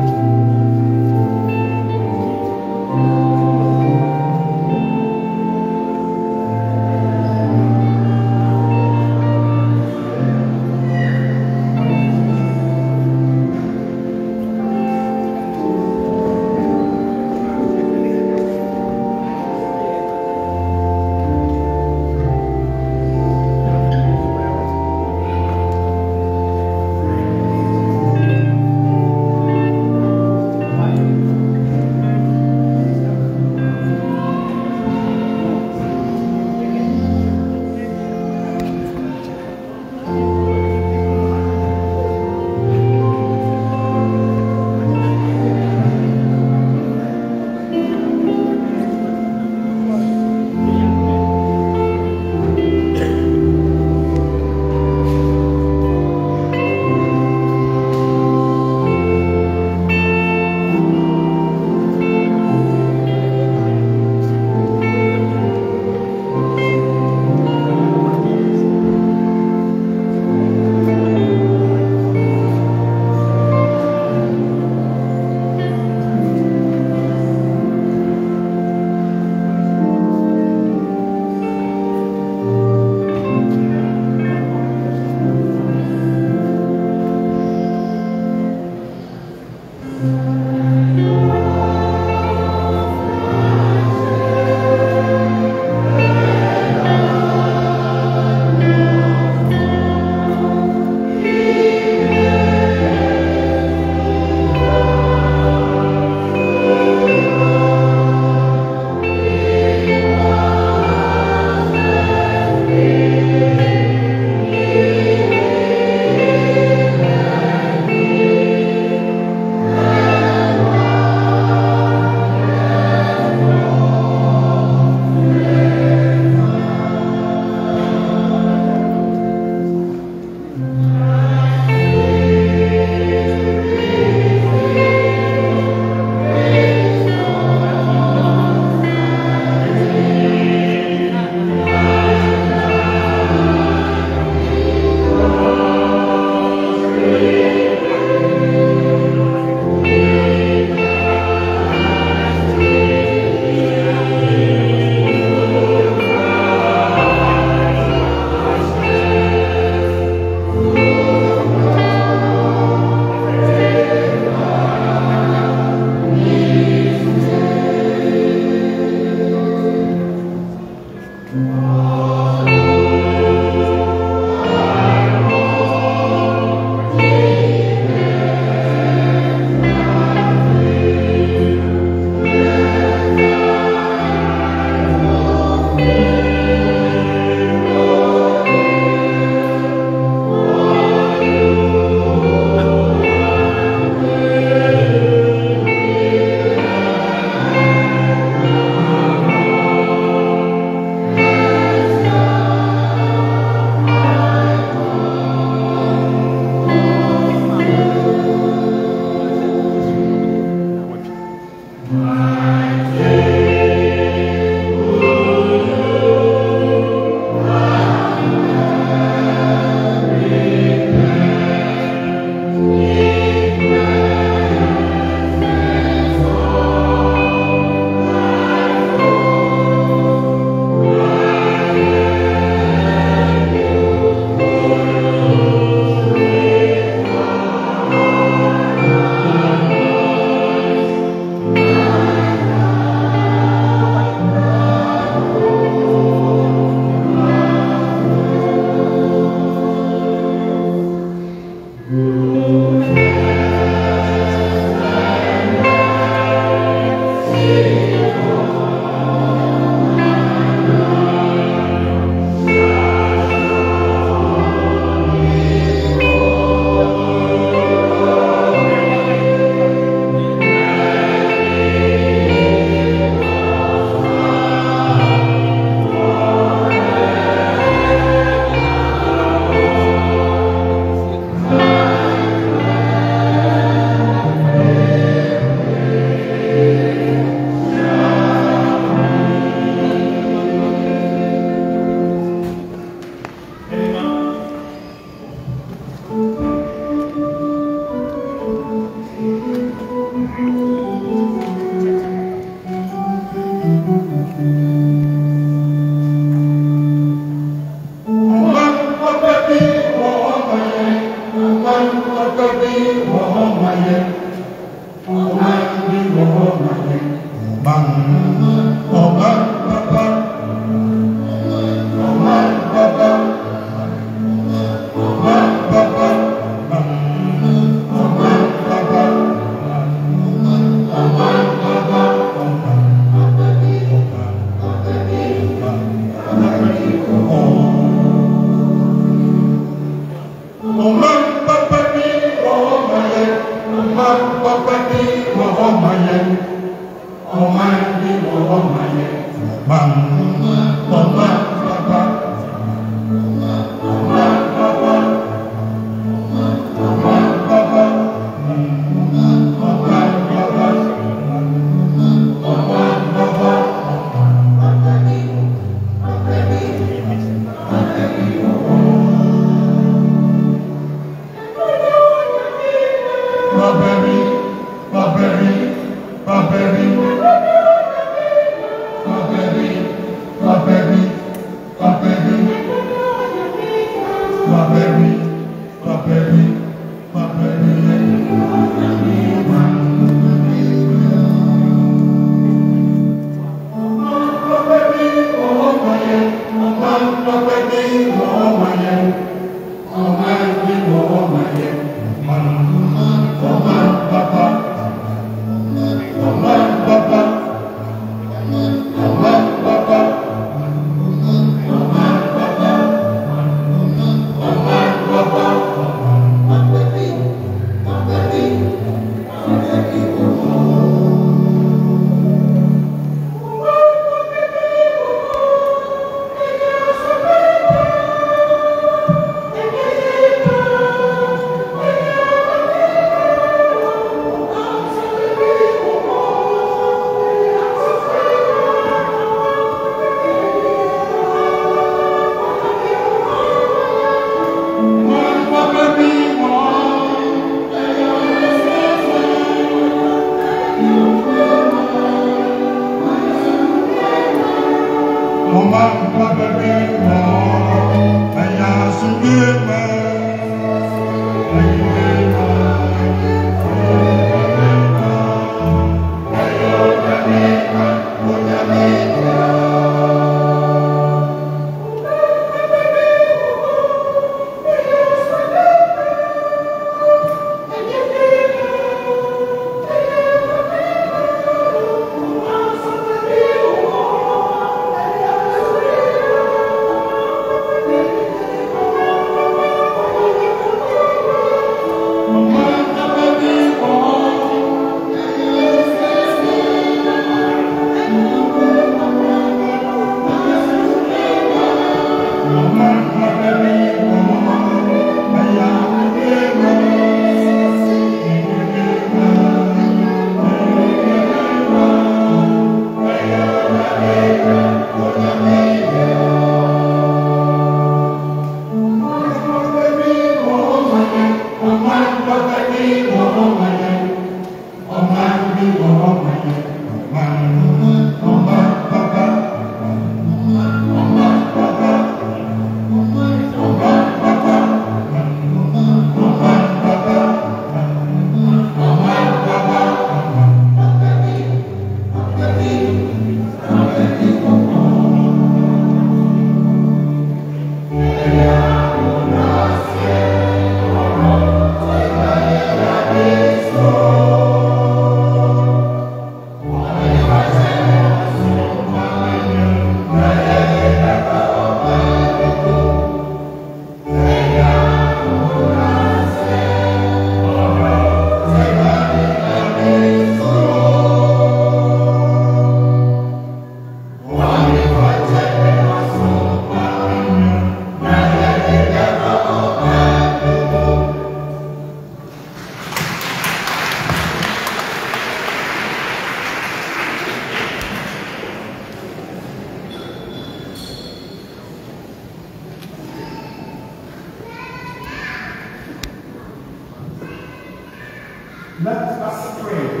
Let us pray.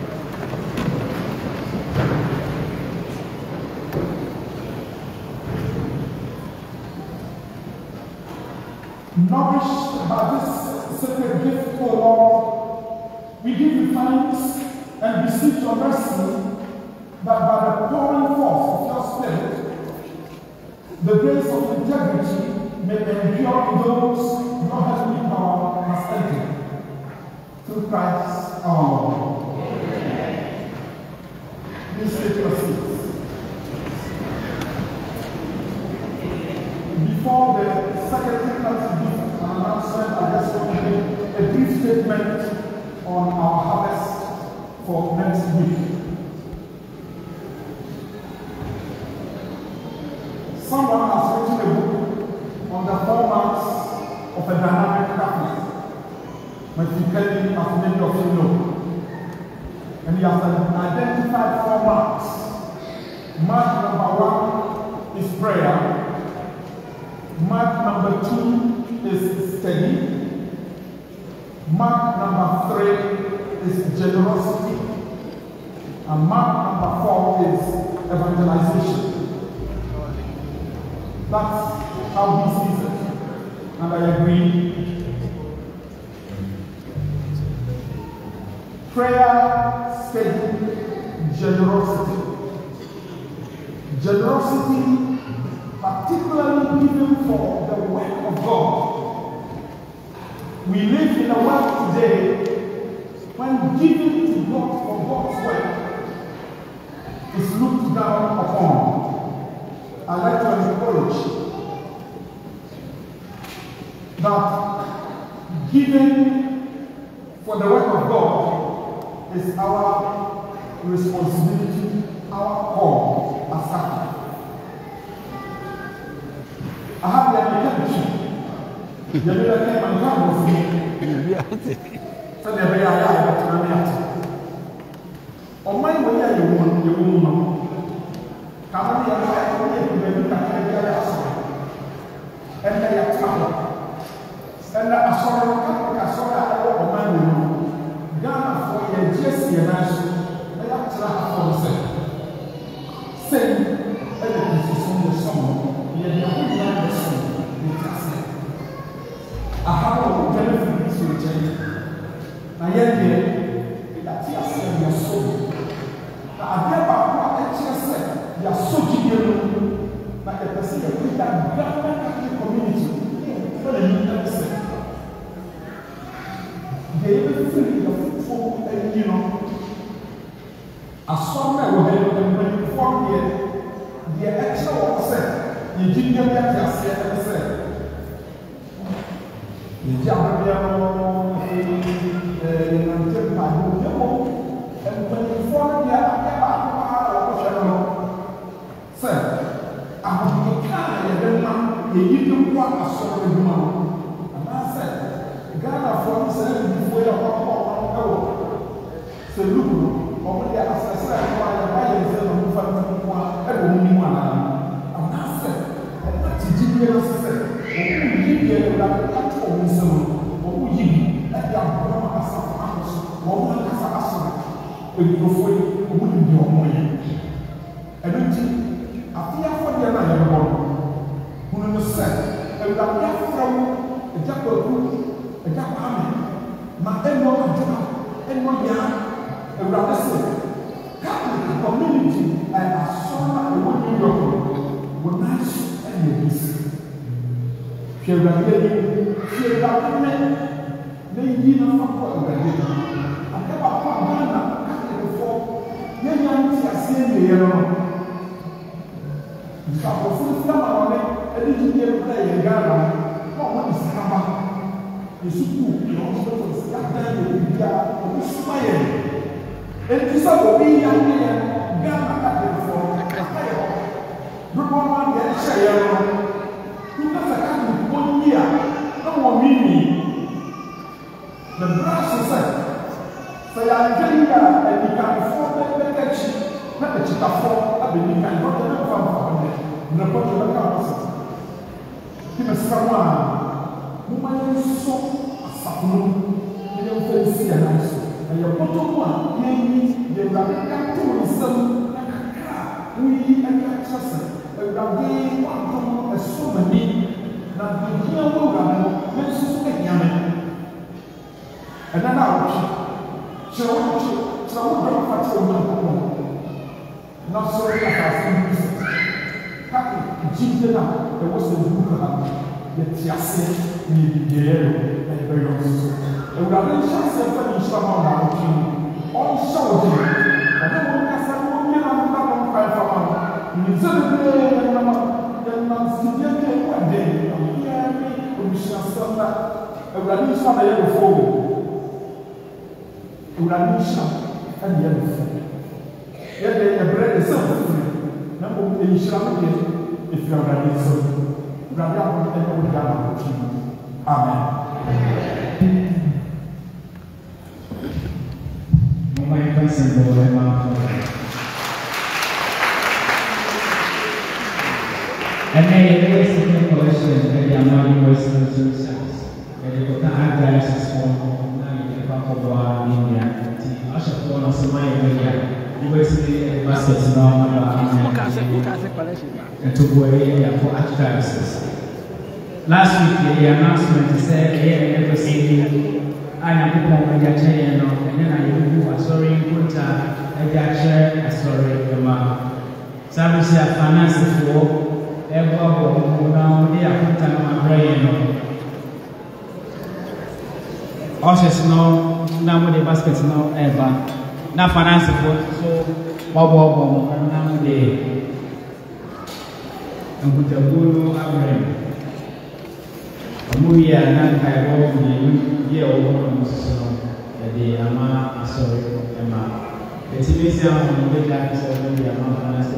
Nourished by this sacred gift, O Lord, we give you thanks and beseech your mercy that by the pouring forth of your Spirit, the grace of integrity may endure in those your heavenly power has entered. Through Christ our Lord. Amen. Please take your seats. Before the secretary comes to give an announcement, announcement, I just want to make a brief statement on our harvest for next week. Someone has written a book on the 4 marks of a dynamic Catholic. Matthew Kelly, as many of you know. And he has identified 4 marks. Mark number 1 is prayer. Mark number 2 is steady. Mark number 3 is generosity. And mark number 4 is evangelization. That's how he sees it. And I agree. Prayer, steady, generosity. Generosity, particularly given for the work of God. We live in a world today when giving to God for God's work is looked down upon. I like to encourage that giving for the work of God is our responsibility, our call as Catholics. I have the identity. The middle came and come with me. So the very eye on my way, you want. Come on, you and they are traveling. And I saw that over my room. Ghana for a Jesse and I have traveled for the same. Same, and it is on the song. Yet the whole land is song. I have a benefit to change. I yet that's your soul. I never said, you are so genius. But the person that government community, they even feel the food and you know, as some men before the extra one said, you didn't get that said, you jump and when you fall there, you don't want a sort of woman. And I said, Ghana from said before you so look, over there as I said, why is there no one every woman? And I said, to Jesus said, who you get that for some, who you let your brother as a house, or one as a house, when you go for it, who wouldn't be on way. And I fear for the other. Who said, and that left from a jackal, a jackal, my and one young, and rather said, Catholic community and a son of one New York were nice and easy. She ran maybe not for a I never found Ghana before, young Tiasin, the yellow. And you get play in Ghana, what is Kaba? You should do hospitals, and you smile. And this will be young man, Ghana for Brahman, and Shire. You have a kind of 1 year, no more meaning. The brass is said, so I tell you that, and you can afford the catch, not the Chitafo, I believe I got the from the report of the council. He was someone who might so a sapno, and your face and your bottom one, namely, the rabbit tourism, we and the trust, a rabbit, one so many, that the dear woman makes us make yamming. And then out, so don't patrol not so as Jesus, there was a book yet Tiasse, the yellow, and very also. And we are going to say someone out of all shouting. I don't want to say, oh, you know, I'm quite from you. You said, one day, we shall stop that. Awurade nso abɛyɛ no fo. Awurade nhyira ɛne yɛ no fo. Yɛde ɛbrɛ ɛsɛ foforo na mmom ɛnhyira no deɛ ɛfiri Awurade nsam. Awurade abɔ ɛnyɛ wo de ama wo tiri. Amen. Mama yɛ kansa bɔ ɛma and then the second collection and the amount of Western services. And the archives from India. I shall go on some media. University baskets now and took away for archives. Last week, the announcement said, "Hey, never see I am going to get and then I do a story in Punta, a gather, a story in the map. Service of finance for everyone now, they are put on my brain. Also, now with the baskets now, ever. Now, finance for so Bobo, now they and put the Guru Abraham. Muya nan kaibo ni ye owo no so de ama asori ema etibisi awon mo be la so de ama kana so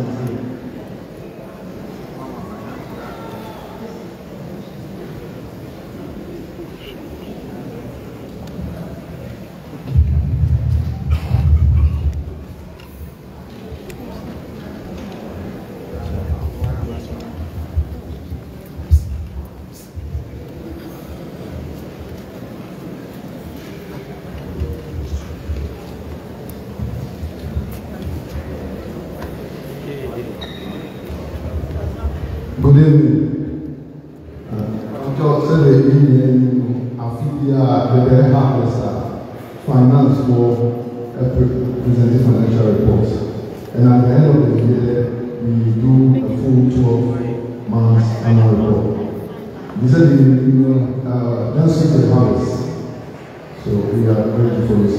Good evening. I'm just saying, I feel the very hardest finance for presenting financial reports. And at the end of the year, we do a full 12 months annual report. This is that's the harvest. So we are ready for this.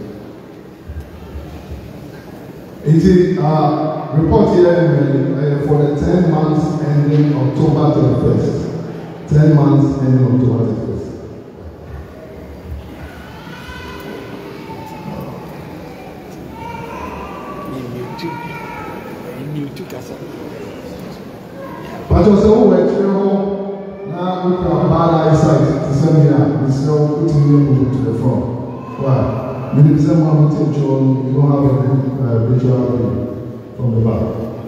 It is report here for the 10 months ending October 31st. 10 months ending October 31st. But also, we're now we can bad eyesight to send me out. It's now putting me to the front. Why? When you say one teacher, you don't have a visual view from the back.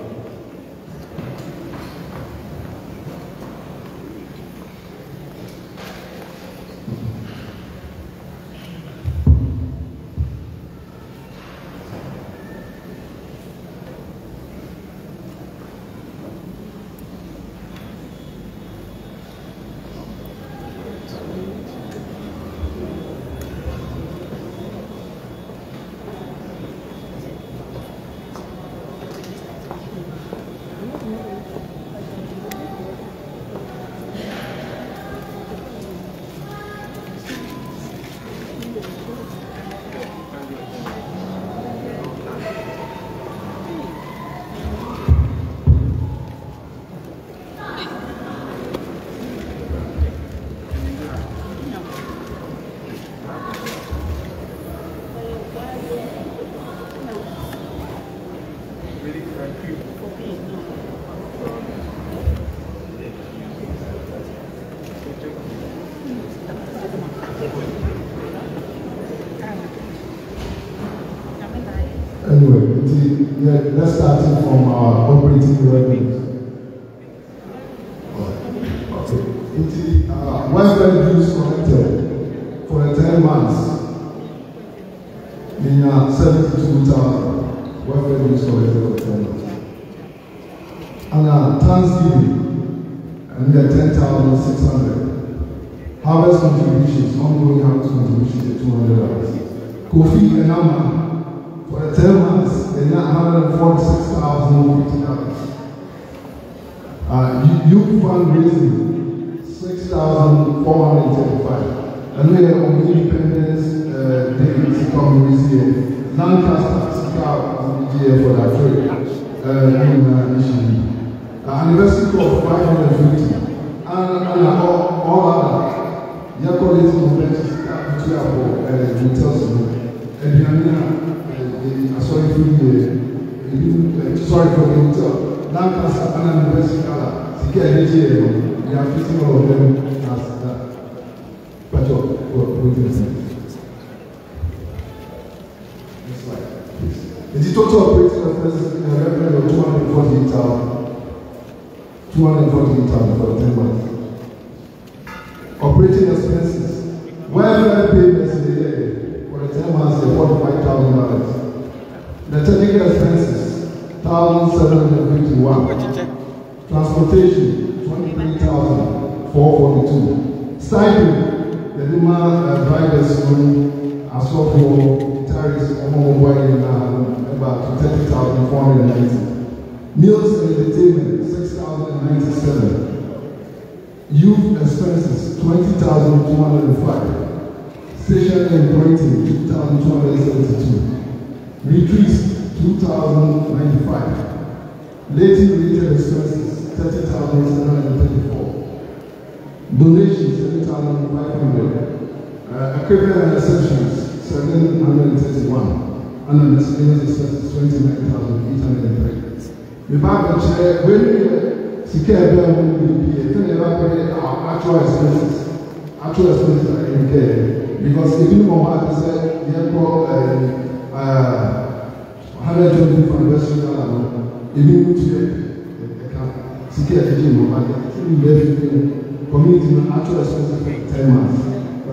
Anyway, let's start from our operating revenues. Okay. Welfare dues collected for the 10 months. We are 72,000 welfare dues collected for 10 months. And Thanksgiving, and we are 10,600. Harvest contributions, ongoing harvest contributions, $200. Kofi and Amma, for the 10 months, they now $146,050. Youth fundraising, $6,435. And we have on Independence Day coming this year. Lancaster, Scout, for that trade. Anniversary of 550. And all other. Yakolet sorry for the hotel. Lancaster and University Gala, Sika DJ, they are fitting all of them as that. But the total operating expenses in a revenue of 248,000 for the 10 months. Operating expenses, welfare payments in the year for the 10 months are $45,000. The technical expenses, $1,751. Transportation, $23,442. Stipend, the Duma drivers room, as well for tariffs about 30,490. Meals and entertainment, 6,097. Youth expenses, 20,205. Station and printing, 2,272. Retreats, 2,095. Latent related expenses, 30,734. Donations, 7,500. Equipment and accessories, 731. And miscellaneous expenses, 29,803. The Bible says, when we secure them, we never our actual expenses. Actual expenses are in care. Because if you want to say, you have 120 for investment, if you need to secure the gym, community actual expenses for 10 months.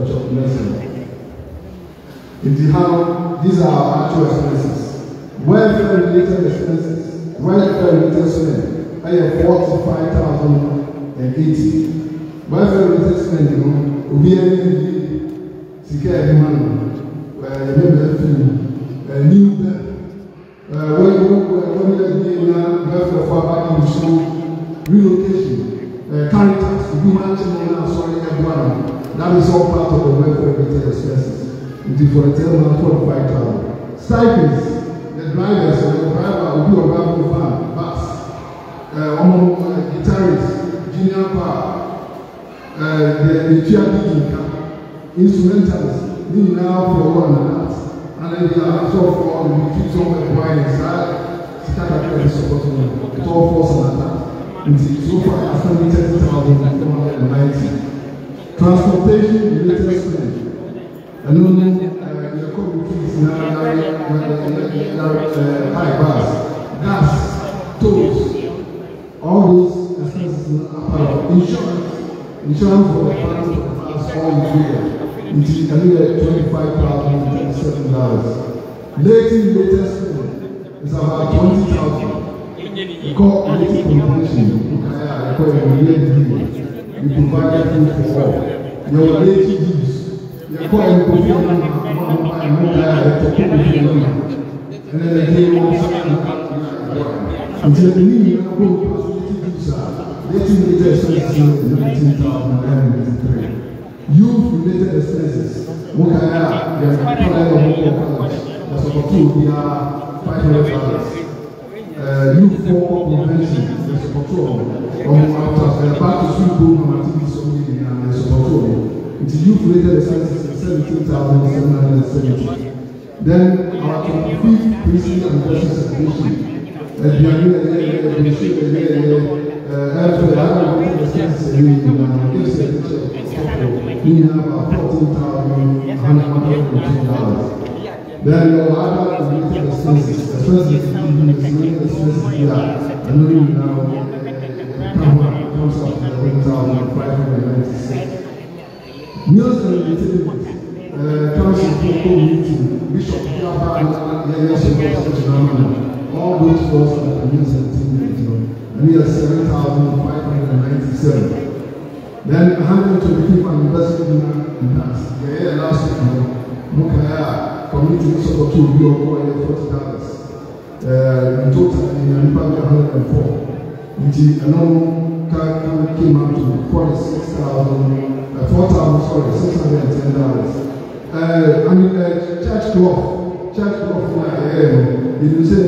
If you have, these are our actual expenses. Welfare related expenses, welfare related spend, I have 45,080. Welfare related spending, we are in secure demand, new when you are welfare for back in school, relocation, Caritas, humanitarian, sorry, everyone. That is all part of the welfare related expenses. It is for a term of 45,000. Stipends, the drivers, the driver will be a driver van, bus, guitarists, junior choir, the cheerleading, instrumentalists, need now for one and that. And then they are also for the retreats on the wine inside, Sika supporting them. It all falls on that. So far, I spent 30,490. Transportation related spend. And then the communities now high bars, gas, tolls, all those expenses are part of insurance. Insurance for the funds of the bars all included. It is $25,037. Latent latest spend is about 20,000. We call related compensation. We provide food for all. Your latent dues. You call it and then the game until the new youth related expenses. Youth for convention, there's a patrol. Back to school program activities and there's a patrol. It's youth related expenses, 17,770. Then our 25th precinct anniversary celebration. We have $14,110. Then your other related expenses, here, and then now comes up to 1,596. Meals and utilities, council meeting, Bishop all those falls under the meals and utilities, and we are 7,597. Then 125 anniversary dinner last week, Mukaya community support to be over $40. In total, in Republic 104. Which came out to 4,610. I mean, church cloth, you say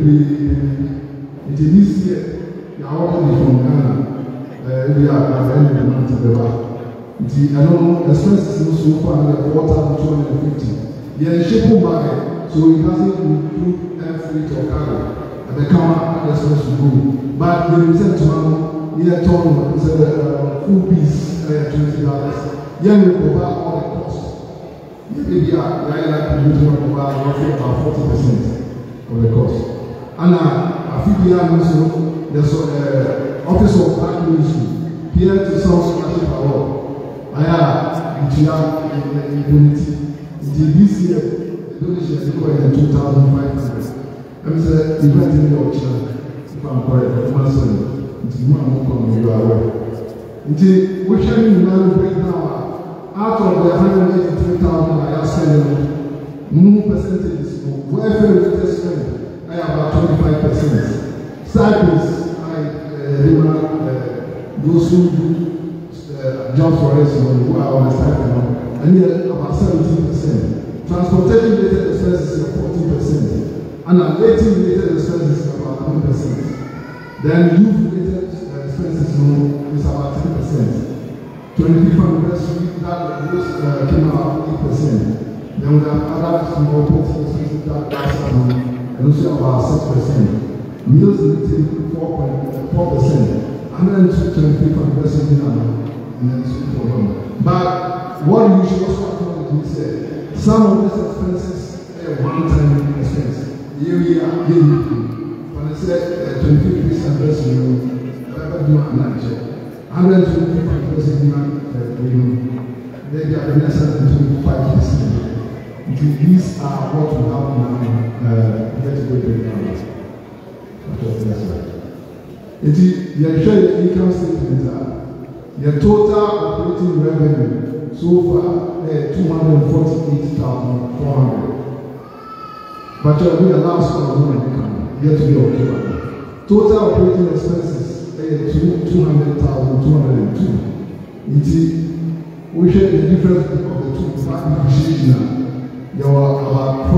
it is this year, you are already from Ghana. We are at the end of the month of the bar. Expenses so far 4,250. Yeah, ship bag, so it doesn't include air freight or cargo. the camera that's supposed to go. But the result tomorrow, near town, is a full piece, $20. Young will provide all the costs. Maybe I like to use roughly about 40% of the cost. And I feel also there's Office of Black Ministry, here to South Scholarship Award. I have immunity. This year, the donation is equal to 2,500. I'm saying, event in your channel, if I'm correct, I'm saying, it's more than you are aware. We're sharing the breakdown out of the 183,000 I have spent, no percentages, welfare related spending, I have about 25%. Cycles, those who do jobs for us, who are on the stipend, and yet about 17%. Transportation related expenses are 14%. And related expenses are about 1%. Then youth related expenses is about 10%. 25 anniversary, that came out 8%. Then we have other small expenses and also about 6%. Meals related 4%. And then 25 anniversary and then so forth. But what you should also acknowledge is that some of these expenses are one-time expenses. Year, when I said 25th anniversary, I do not know. 125th anniversary, maybe I can less than 25%. These are what we have now. Get to go breakdown. You share your income statement. Your total operating revenue so far 248,400. But you'll be the last one income yet to be occupied. Total operating expenses 200,202. We share the difference of the two. Back depreciation, there were about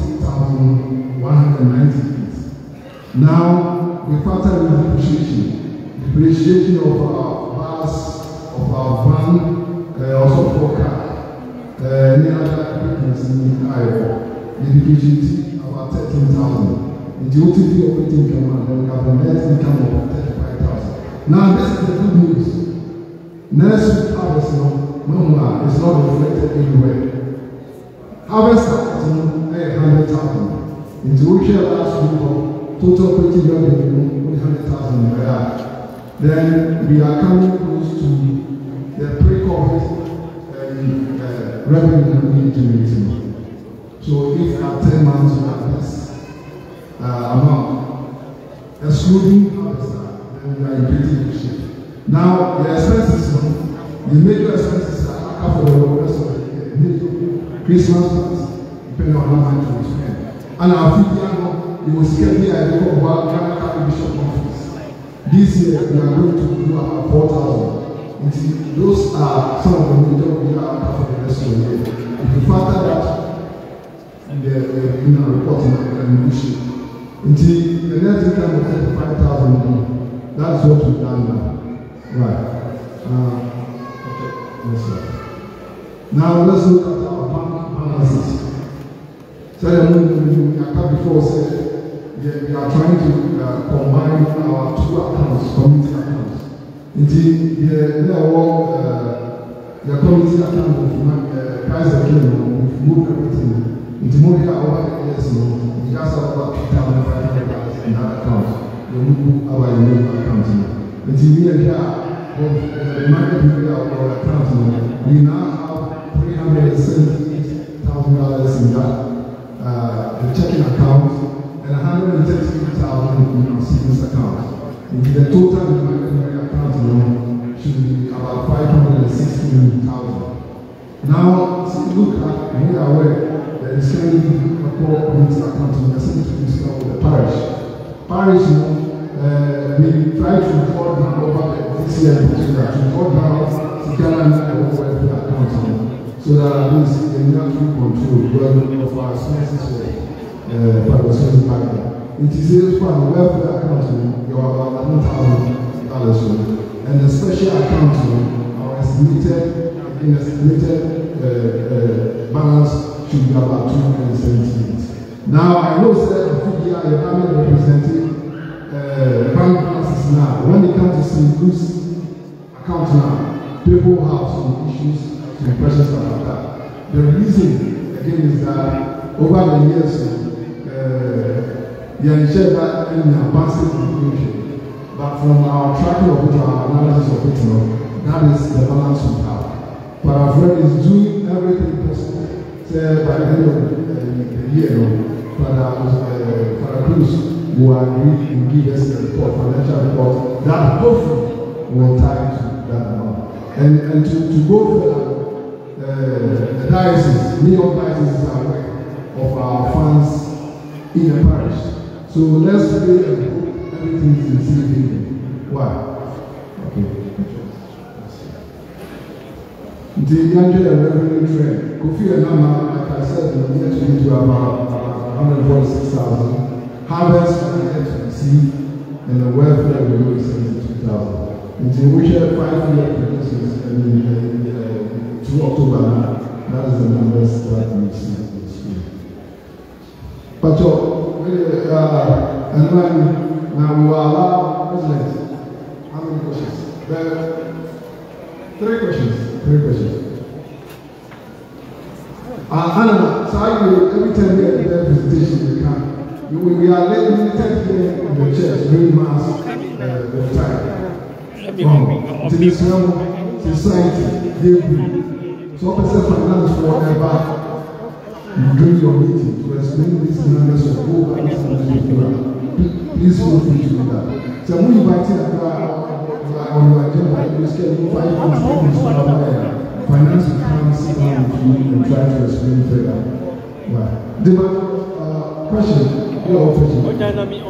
48,190. Now we factor in depreciation of our bus, of our van, also for car, any other equipment in Iowa. The depreciation about 13,000. The OTP operating income, and then we have the net income of 35,000. Now this is the good news. Next week harvest, no, it's not reflected anywhere. Harvest started 100,000. In the week last week, total operating revenue 100,000. Then we are coming close to the pre-COVID revenue that we generating. So if at 10 months we have this amount, excluding harvest, then we are in pretty good shape. Now the expenses, the major expenses are after the rest of the year. Christmas parties, depending on how much we spend. And our figure, it was scheduled a record about Ghana Catholic Bishop Conference. This year we are going to do about 4,000. Those are some of the major we are for the rest of the year. If you factor that in the reporting and issue, the net income of 35,000, that's what we've done now. Right. Now let's look at our balances. So we are before said we are trying to combine our two accounts, community accounts. Indeed, the community account of price of we've moved everything. Into more here over the years, we just have about $2,500 in that account. We move our new account. Until we are here. The market area of our account, we now have $378,000 in that the checking account and $138,000 in our savings account. The total in the market area account should be about $516,000. Now, look at we are aware that it's going to be a poor community account in the city of the parish. Parish, we try to report down over this year to report down to Ghana and welfare account so that at least they have full control of our expenses for the social factor. It is for the welfare account, you are about $1,000, and the special account, our estimated balance should be about 278. Now I know that the figure I am representing to St. Luke's account now, people have some issues, some questions about that. The reason, again, is that over the years, the agenda in advancing information, but from our tracking of it, our analysis of it, that is the balance we have. But our friend is doing everything possible. Say by the end of the year, Father Cruz will agree and give us a report, financial report, that hopefully will tie to that amount. And to go further, the diocese, New York diocese is aware of our funds in the parish. So let's pray and hope everything is receiving. Why? Okay. The younger revenue trend, Kofi Annan, like I said, we need to do about 146,000. Harvest we yet to receive, and the welfare we will receive 72,000. Until we share 5-year predictions to October now, that is the numbers that we see in school. But and when now we will allow President, how many questions? 3 questions. Anna, so every time we have a presentation, we come. We are limited here in the church, very mass the time. To this society, they so person finance forever. During your meeting to explain these numbers of who are please feel free to do that. So we invite you on your agenda, you schedule 5 minutes to finance accounts and try to explain further. Right. The question, your question.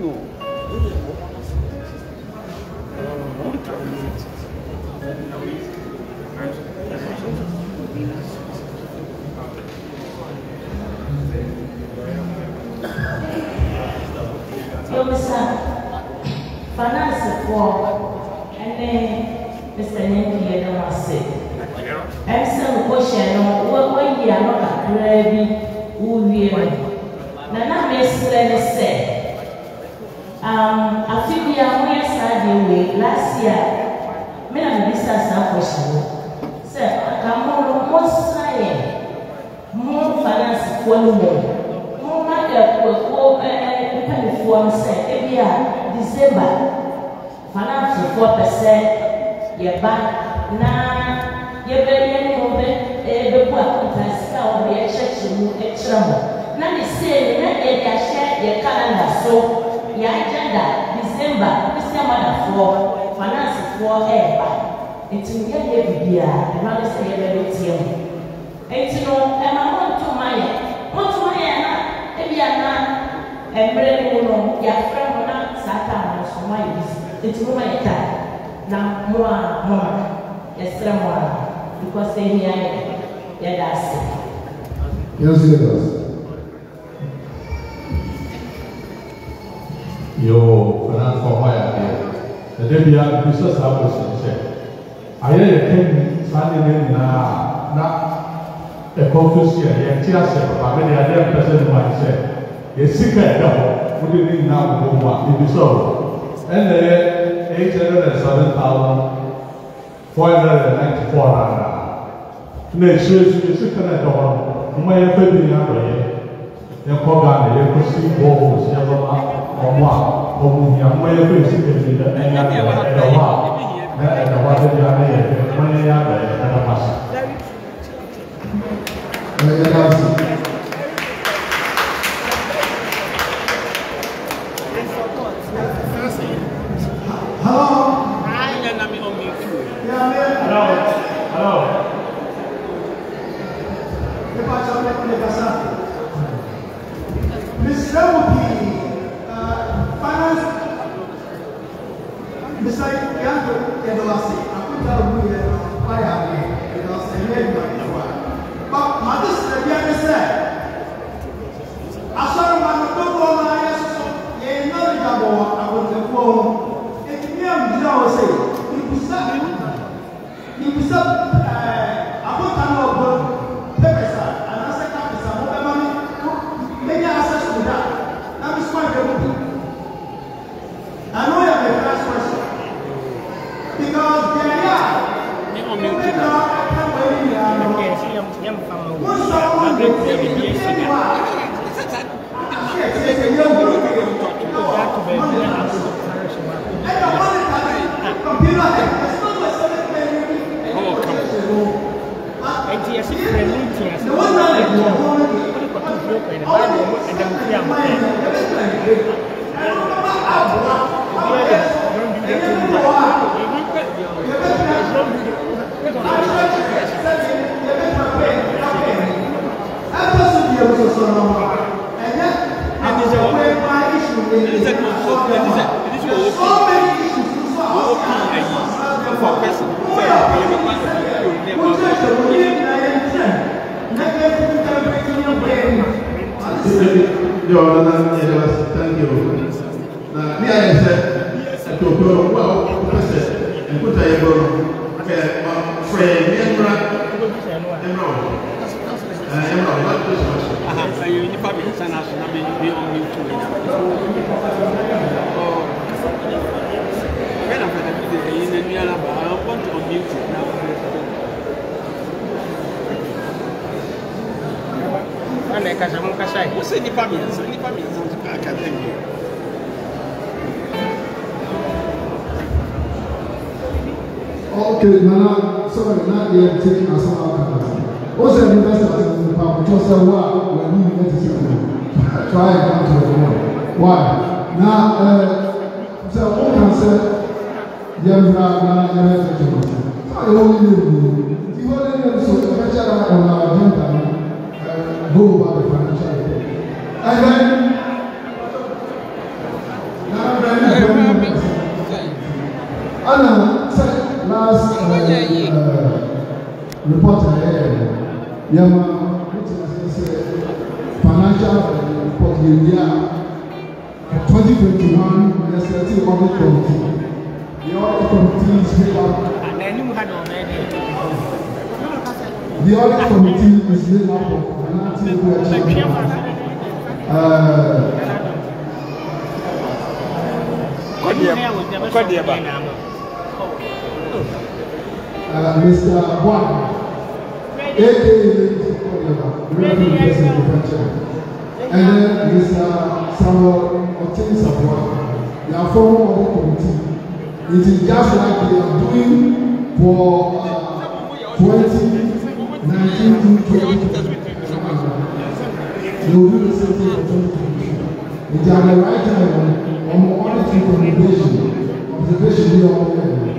Finance for and Mr. Nancy and I said, and some question what year not a gravy who really. Nana Miss Lenny said, I feel we are more sad way last year. Me and Mr. Sam said, I come on more science, more finance for more like a for said, every year. December, finance 4%. Your bank now, your baby, the work has now be a church extra more. Now they say, they share your calendar, so your agenda, December, for finance 4 it's in your every year, and now they say, and you know, and I want to my every year. And bring on your friend on Satan, so my it's my time. Now, more, yes, because they hear it. That's it. Yes, it does. Yo, finance for hire. The day we are business hours, I came standing in a conference here, and tears, but many other person might say. Yes, sick at double. What do you mean now? If you saw, and then 874,494. Next year, you sick at double. You may have been in your program, you could see balls, you have or one, or you may have been sick in the end of the war. And the water you are there, money are there, and a pass. I know you have a first question. Okay, now, sorry, now they are taking us out. Also, the best of the power, just a while when you get to see them. Try and come to the one. Why? Now, so what can say, the Emperor, I only live. The only name so the pressure on our agenda go about the financial report. And then, Anna said last report I had, Yama, financial report year 2021, the SLT audit committee. The audit committee is made up. The audit committee is made up of Mr. Juan, Reverend President of the Church, and then Mr. Samuel Otin. They are former audit committee. It is just like they are doing for 2019 to 2020. They will do the same thing for 2022. It is at the right time on auditing communication, observation here all there.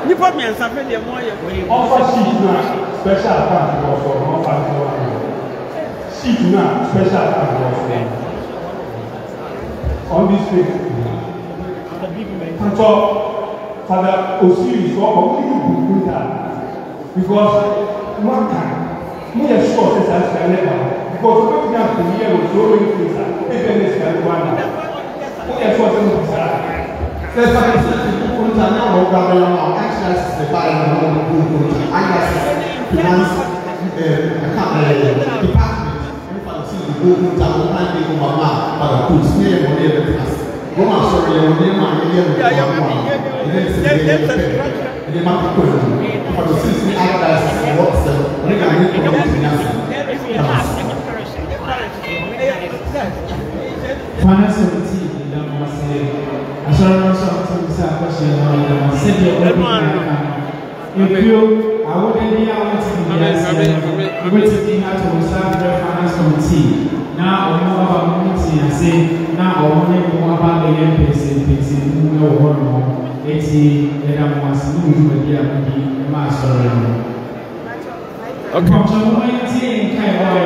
Nipa me and Safe de mo ye. Offer sheet na special account for no for sheet na special account on this page. And so Father Osiris for only do that because one time we are sure that that's never because what we have to hear was so many things that even this can go on. We are sure that there's now exercise the body and I guess finance department go down one day go mama but to snare money the class go ma sorry your name and you get the market question for the system advice what the finance committee I saw something to question said you if you I wouldn't be able to waiting out to serve the finance committee now or more about committee and say now or more about the MPs no one more 80 and I'm was moving with the master. Okay, so when you see kind of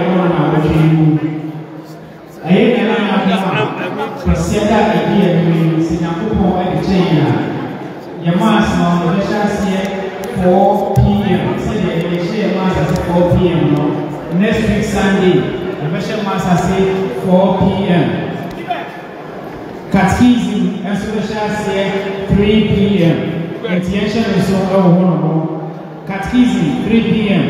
I consider idea doing Singapore at the China. Yamas now the here 4 p.m. Say the share mass at 4 p.m. Next week Sunday, the special mass at 4 p.m. Catechism and special here 3 p.m. Intention is over one. Catechism 3 p.m.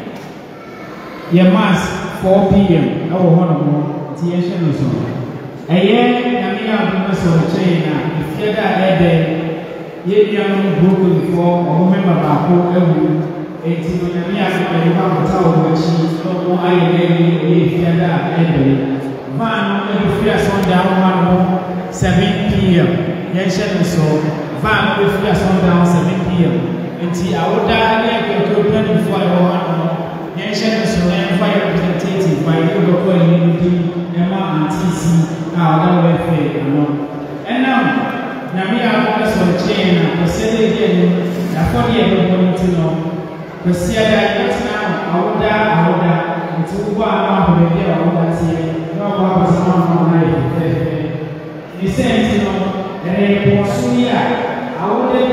Yamas 4 p.m. Over one. Intention is over. Namia Bumaso China, if you had a young broken for or member Baku, 18 Namia, and you have a tower which is no more if you had Van, if you are on down 7 p.m. Yension so, Van, if you are on down 7 p.m. And see, I would die like a good penny for one. Yension so, and fire representative by the local unity, Emma and TC. That way, and now, Namia was on chain and proceeded again. I thought you were going to know. Proceed now, I would die, and to go out of the day, I would say, no, I was on my life. He said, you know, and I was so I would have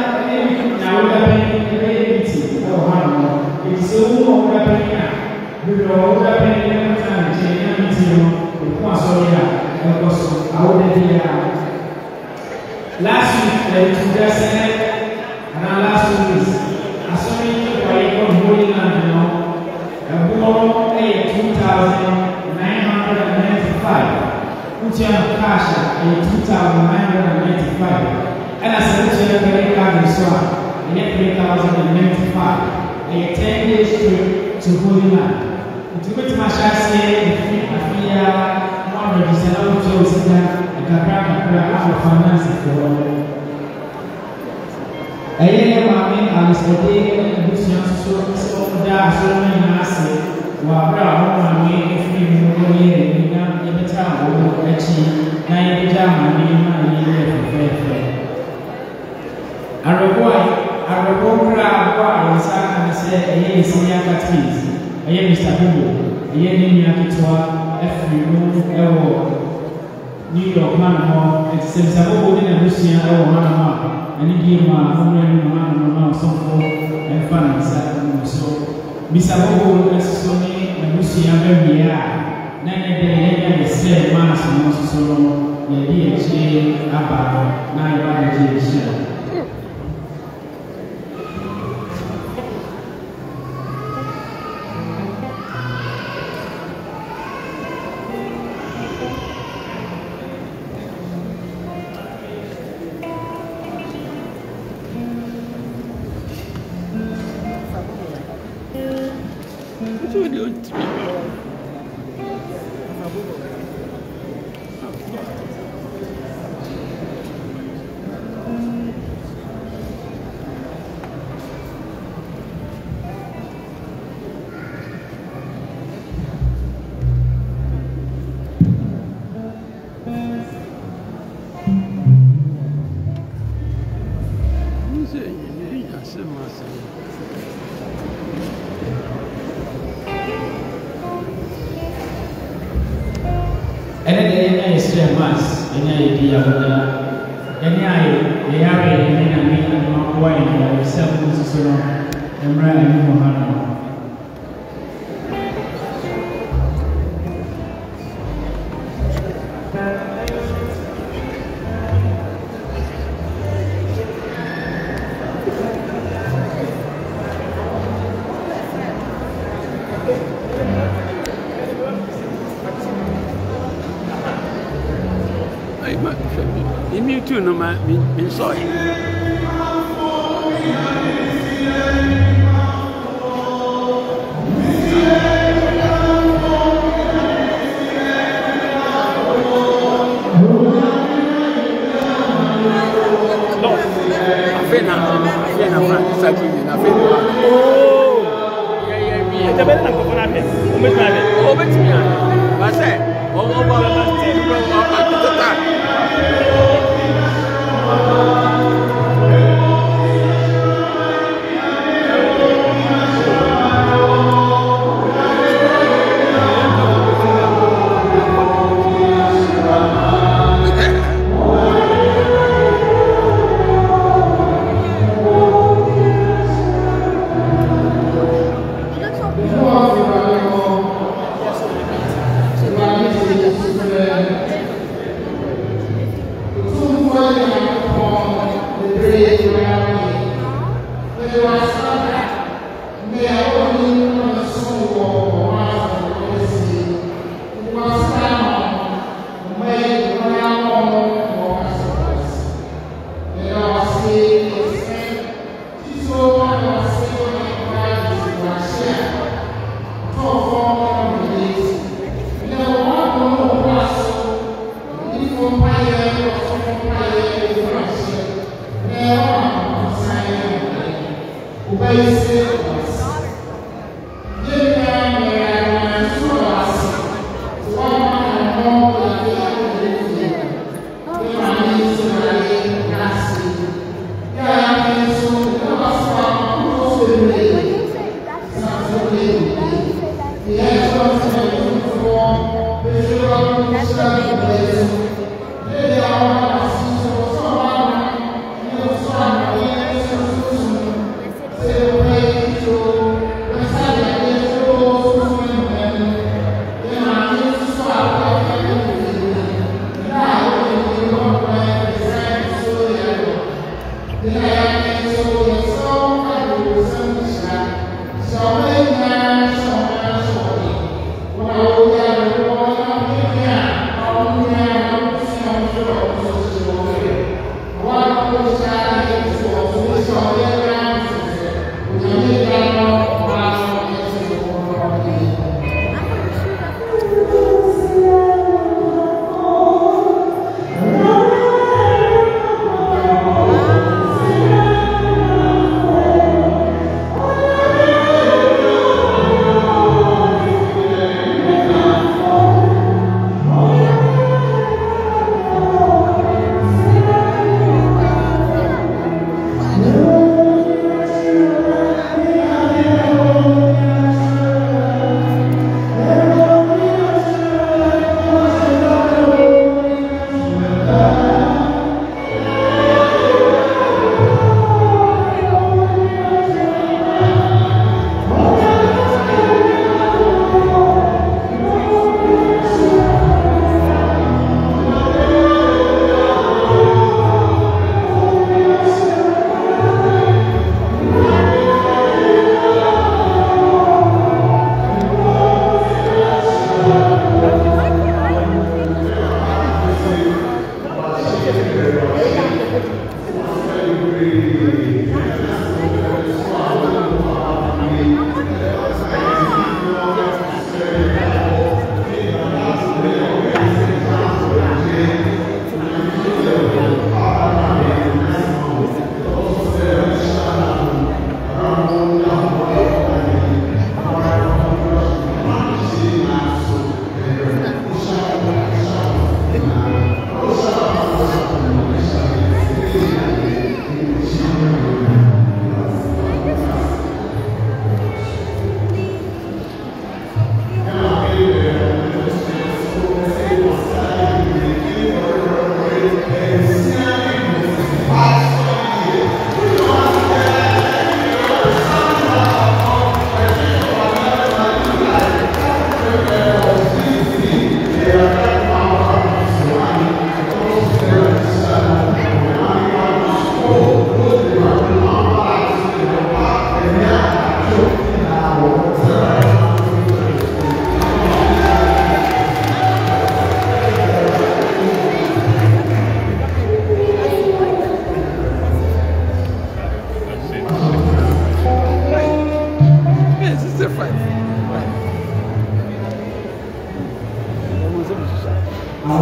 been it's so more we will all have been last week, and last 2 weeks, I saw you by Holy Land, a born 2,995, which are cash at 2,995, and I said, very card and so on, and 3,095, a 10-day trip to Holy Land. To get my chassis, register out Joseph and Cabra finance for a year. Mammy, I was a day and Lucian so that so many masses were brown and made a free movie in the town over actually 9 jam and I report crowd and said, a year senior catches, a year Mr. Hugo, a year in Yakitoa. New York man, and since I will in a Lucian or man, and he gave my man some and finance. So, Miss Abo is so many and Lucian very none of the same mass and so the DHA about 9 Thank you. And then I say mass, and I be and I are in a mean and not wine and 7 months around and ran Mohana. Me too, no man, me sorry. Thank you.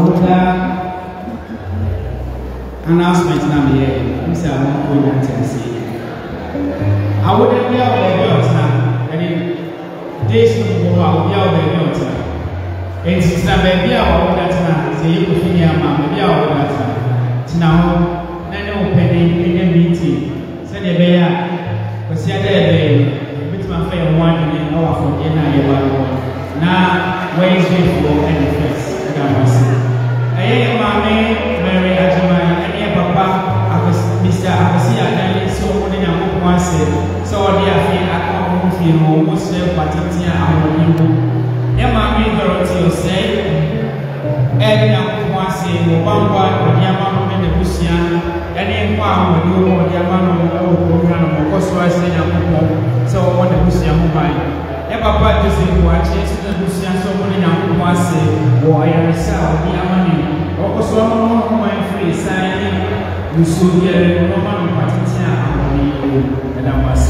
announcement na me here. I'm saying I want to go and see. I wouldn't be out there now. And days to go out, be out there now. And since I'm baby out that now, say you could finish my baby out that now. Then no penny in the meeting. Send a bear. But see there, with my friend 1 hour for dinner. Now Wednesday for any first. That was it. Mary Ajima, and Papa, Mr. Abasia, and so on in a book once said, so they are feeling at home, feel almost left Patitia and Wimbo. Emma made Dorothy say, and once said, Mobamba, or Yamano, and the Busian, and then one would do more Yamano, or program, or Coswise, and a book, so on the Busian mobile. Papa just said, watch it, the Busian, so on in a book once said, boy, I saw the Yamani. Also, my free signing, you should get a Roman Patitia and I must.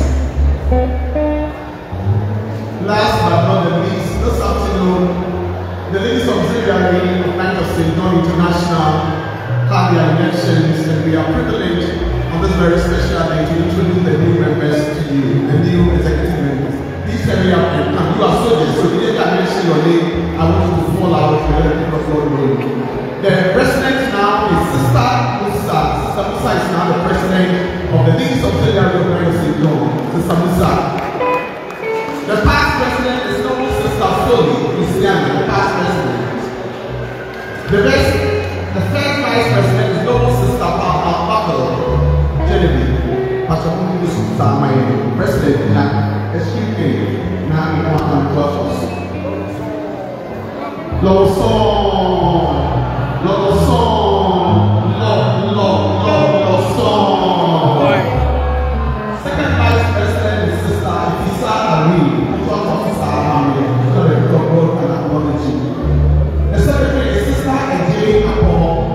Last but not the least, this afternoon, the ladies of Auxiliary of Knights of St. John International had their elections, and we are privileged on this very special day to introduce the new members to you, the new executive members. These area and you are soldiers, so if you didn't mention your name, I want you to fall out and let the people know. The president now is Sister Musa. Sister Musa is now the president of the Ladies Auxiliary of Knights of St. John, Sister Musa. The past president is known as Sister Soli Christiana, the past president. The first vice president is known as Sister Papa Genevieve. Pachapuni Musa, my president, SQK, now in Quantum Clubs. Lord Song. Second vice president is Sister Ifisa Ari, Church Officer Amami, so the God and acknowledge. The secretary is Sister Ajay Apo.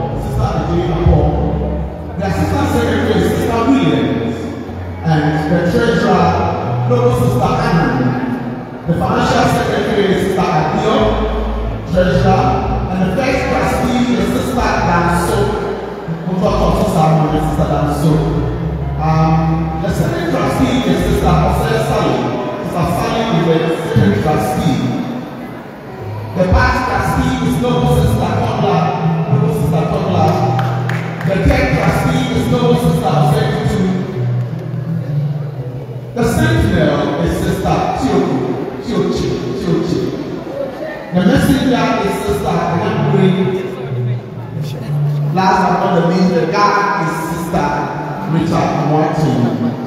The assistant secretary is Sister Williams, and the treasurer, Noble Sister Anna. The financial secretary is Sister Adio, treasurer. And the first trustee is Sister Danso. Sister Danso. The second trustee is Sister Jose Sally. Sister Sally is the second trustee. The past trustee is Noble Sister Togla. The third trustee is Noble Sister Jose. The sentinel is Sister Chiochi. The messenger is Sister Anambri. Last but not the least, the guard is Sister Richard Martin.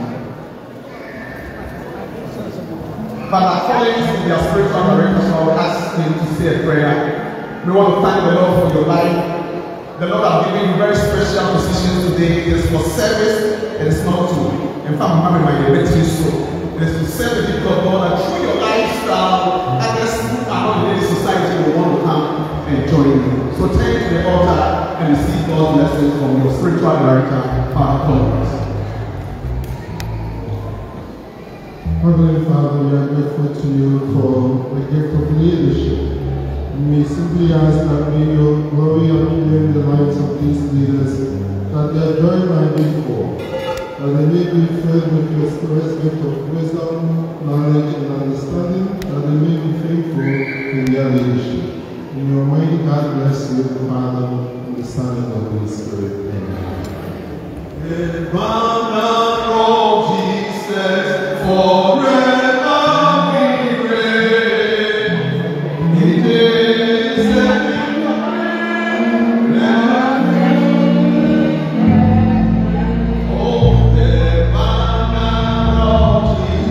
Father, following with their spiritual direction, I will ask him to say a prayer. We want to thank the Lord for your life. The Lord has given you very special position today. It is for service, it is not to. In fact, my so. It is to serve the people of God, and through your lifestyle, others who are not in this society will want to come and join you. So turn to the altar and receive God's blessings from your spiritual director, Father Thomas. Heavenly Father, we are grateful to you for the gift of leadership. We simply ask that may your glory appear in the lives of these leaders, that their joy might be full, that they may be filled with your Spirit's gift of wisdom, knowledge, and understanding, that they may be faithful in their leadership. In your mighty God bless you, the Father, and the Son, and the Holy Spirit. Amen. The banner of Jesus forever we reign. It is the oh, the banner of Jesus.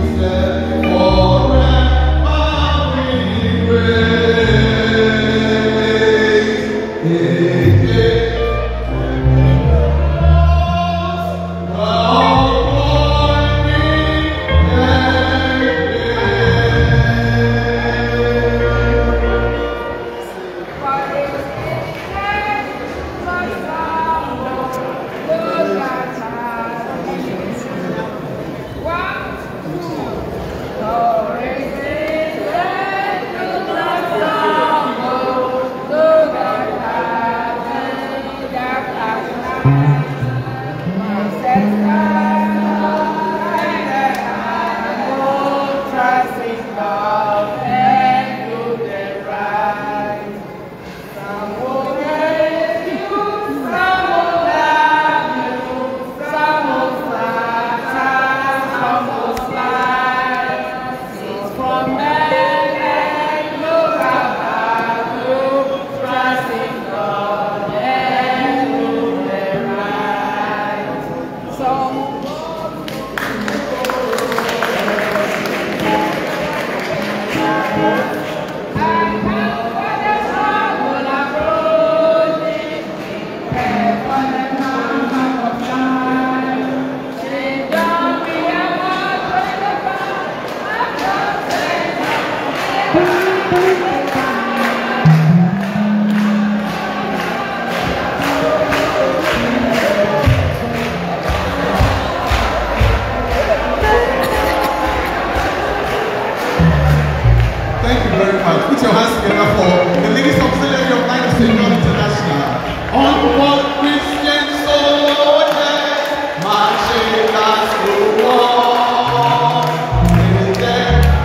put your hands together for the Ladies Auxiliary of Light of St. John International. Onward Christian soldiers, marching as we walk in the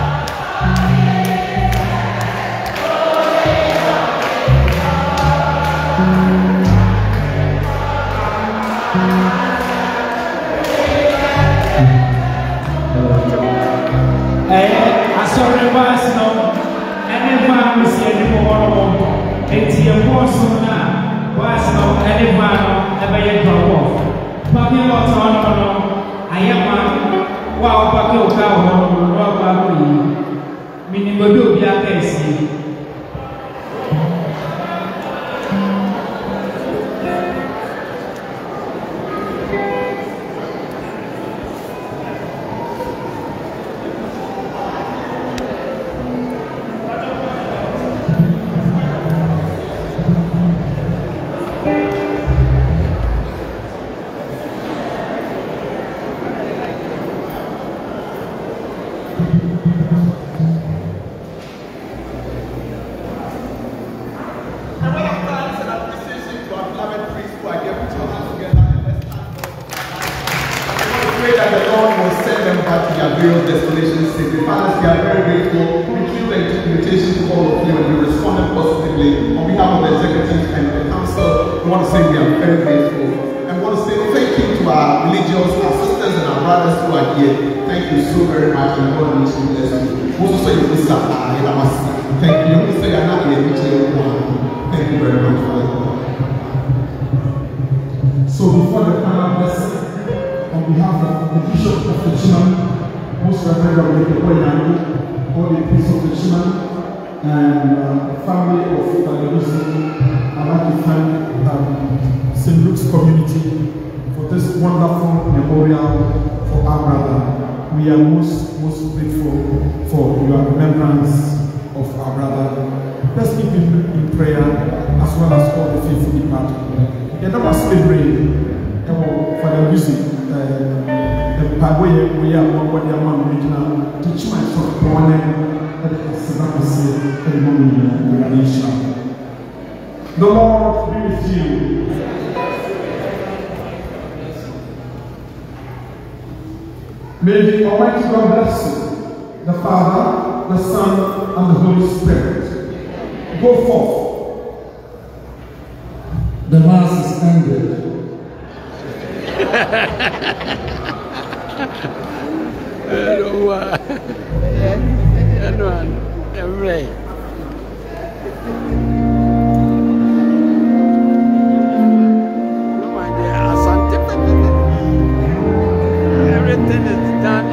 sorry, was no, any man was anymore. It's your person now, was no, any man ever yet go off. Papi was on, I am one. Wow, Papi, cow, meaning we do be a case. The Lord be with you. May the Almighty God bless you, the Father, the Son, and the Holy Spirit. Go forth. The Mass is ended. Everything is done.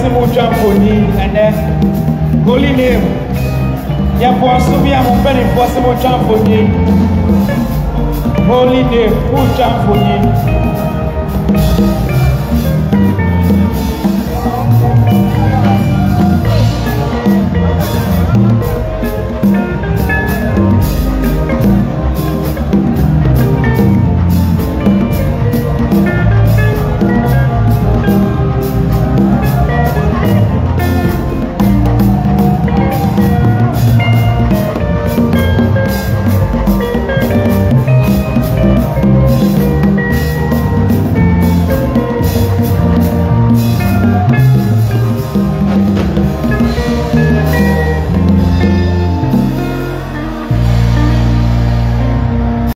sɛ motwa mfoni ɛnɛ holy name yɛboa so bi a mo mpanimfoɔ sɛ motwa mfoni holy name motwa mfoni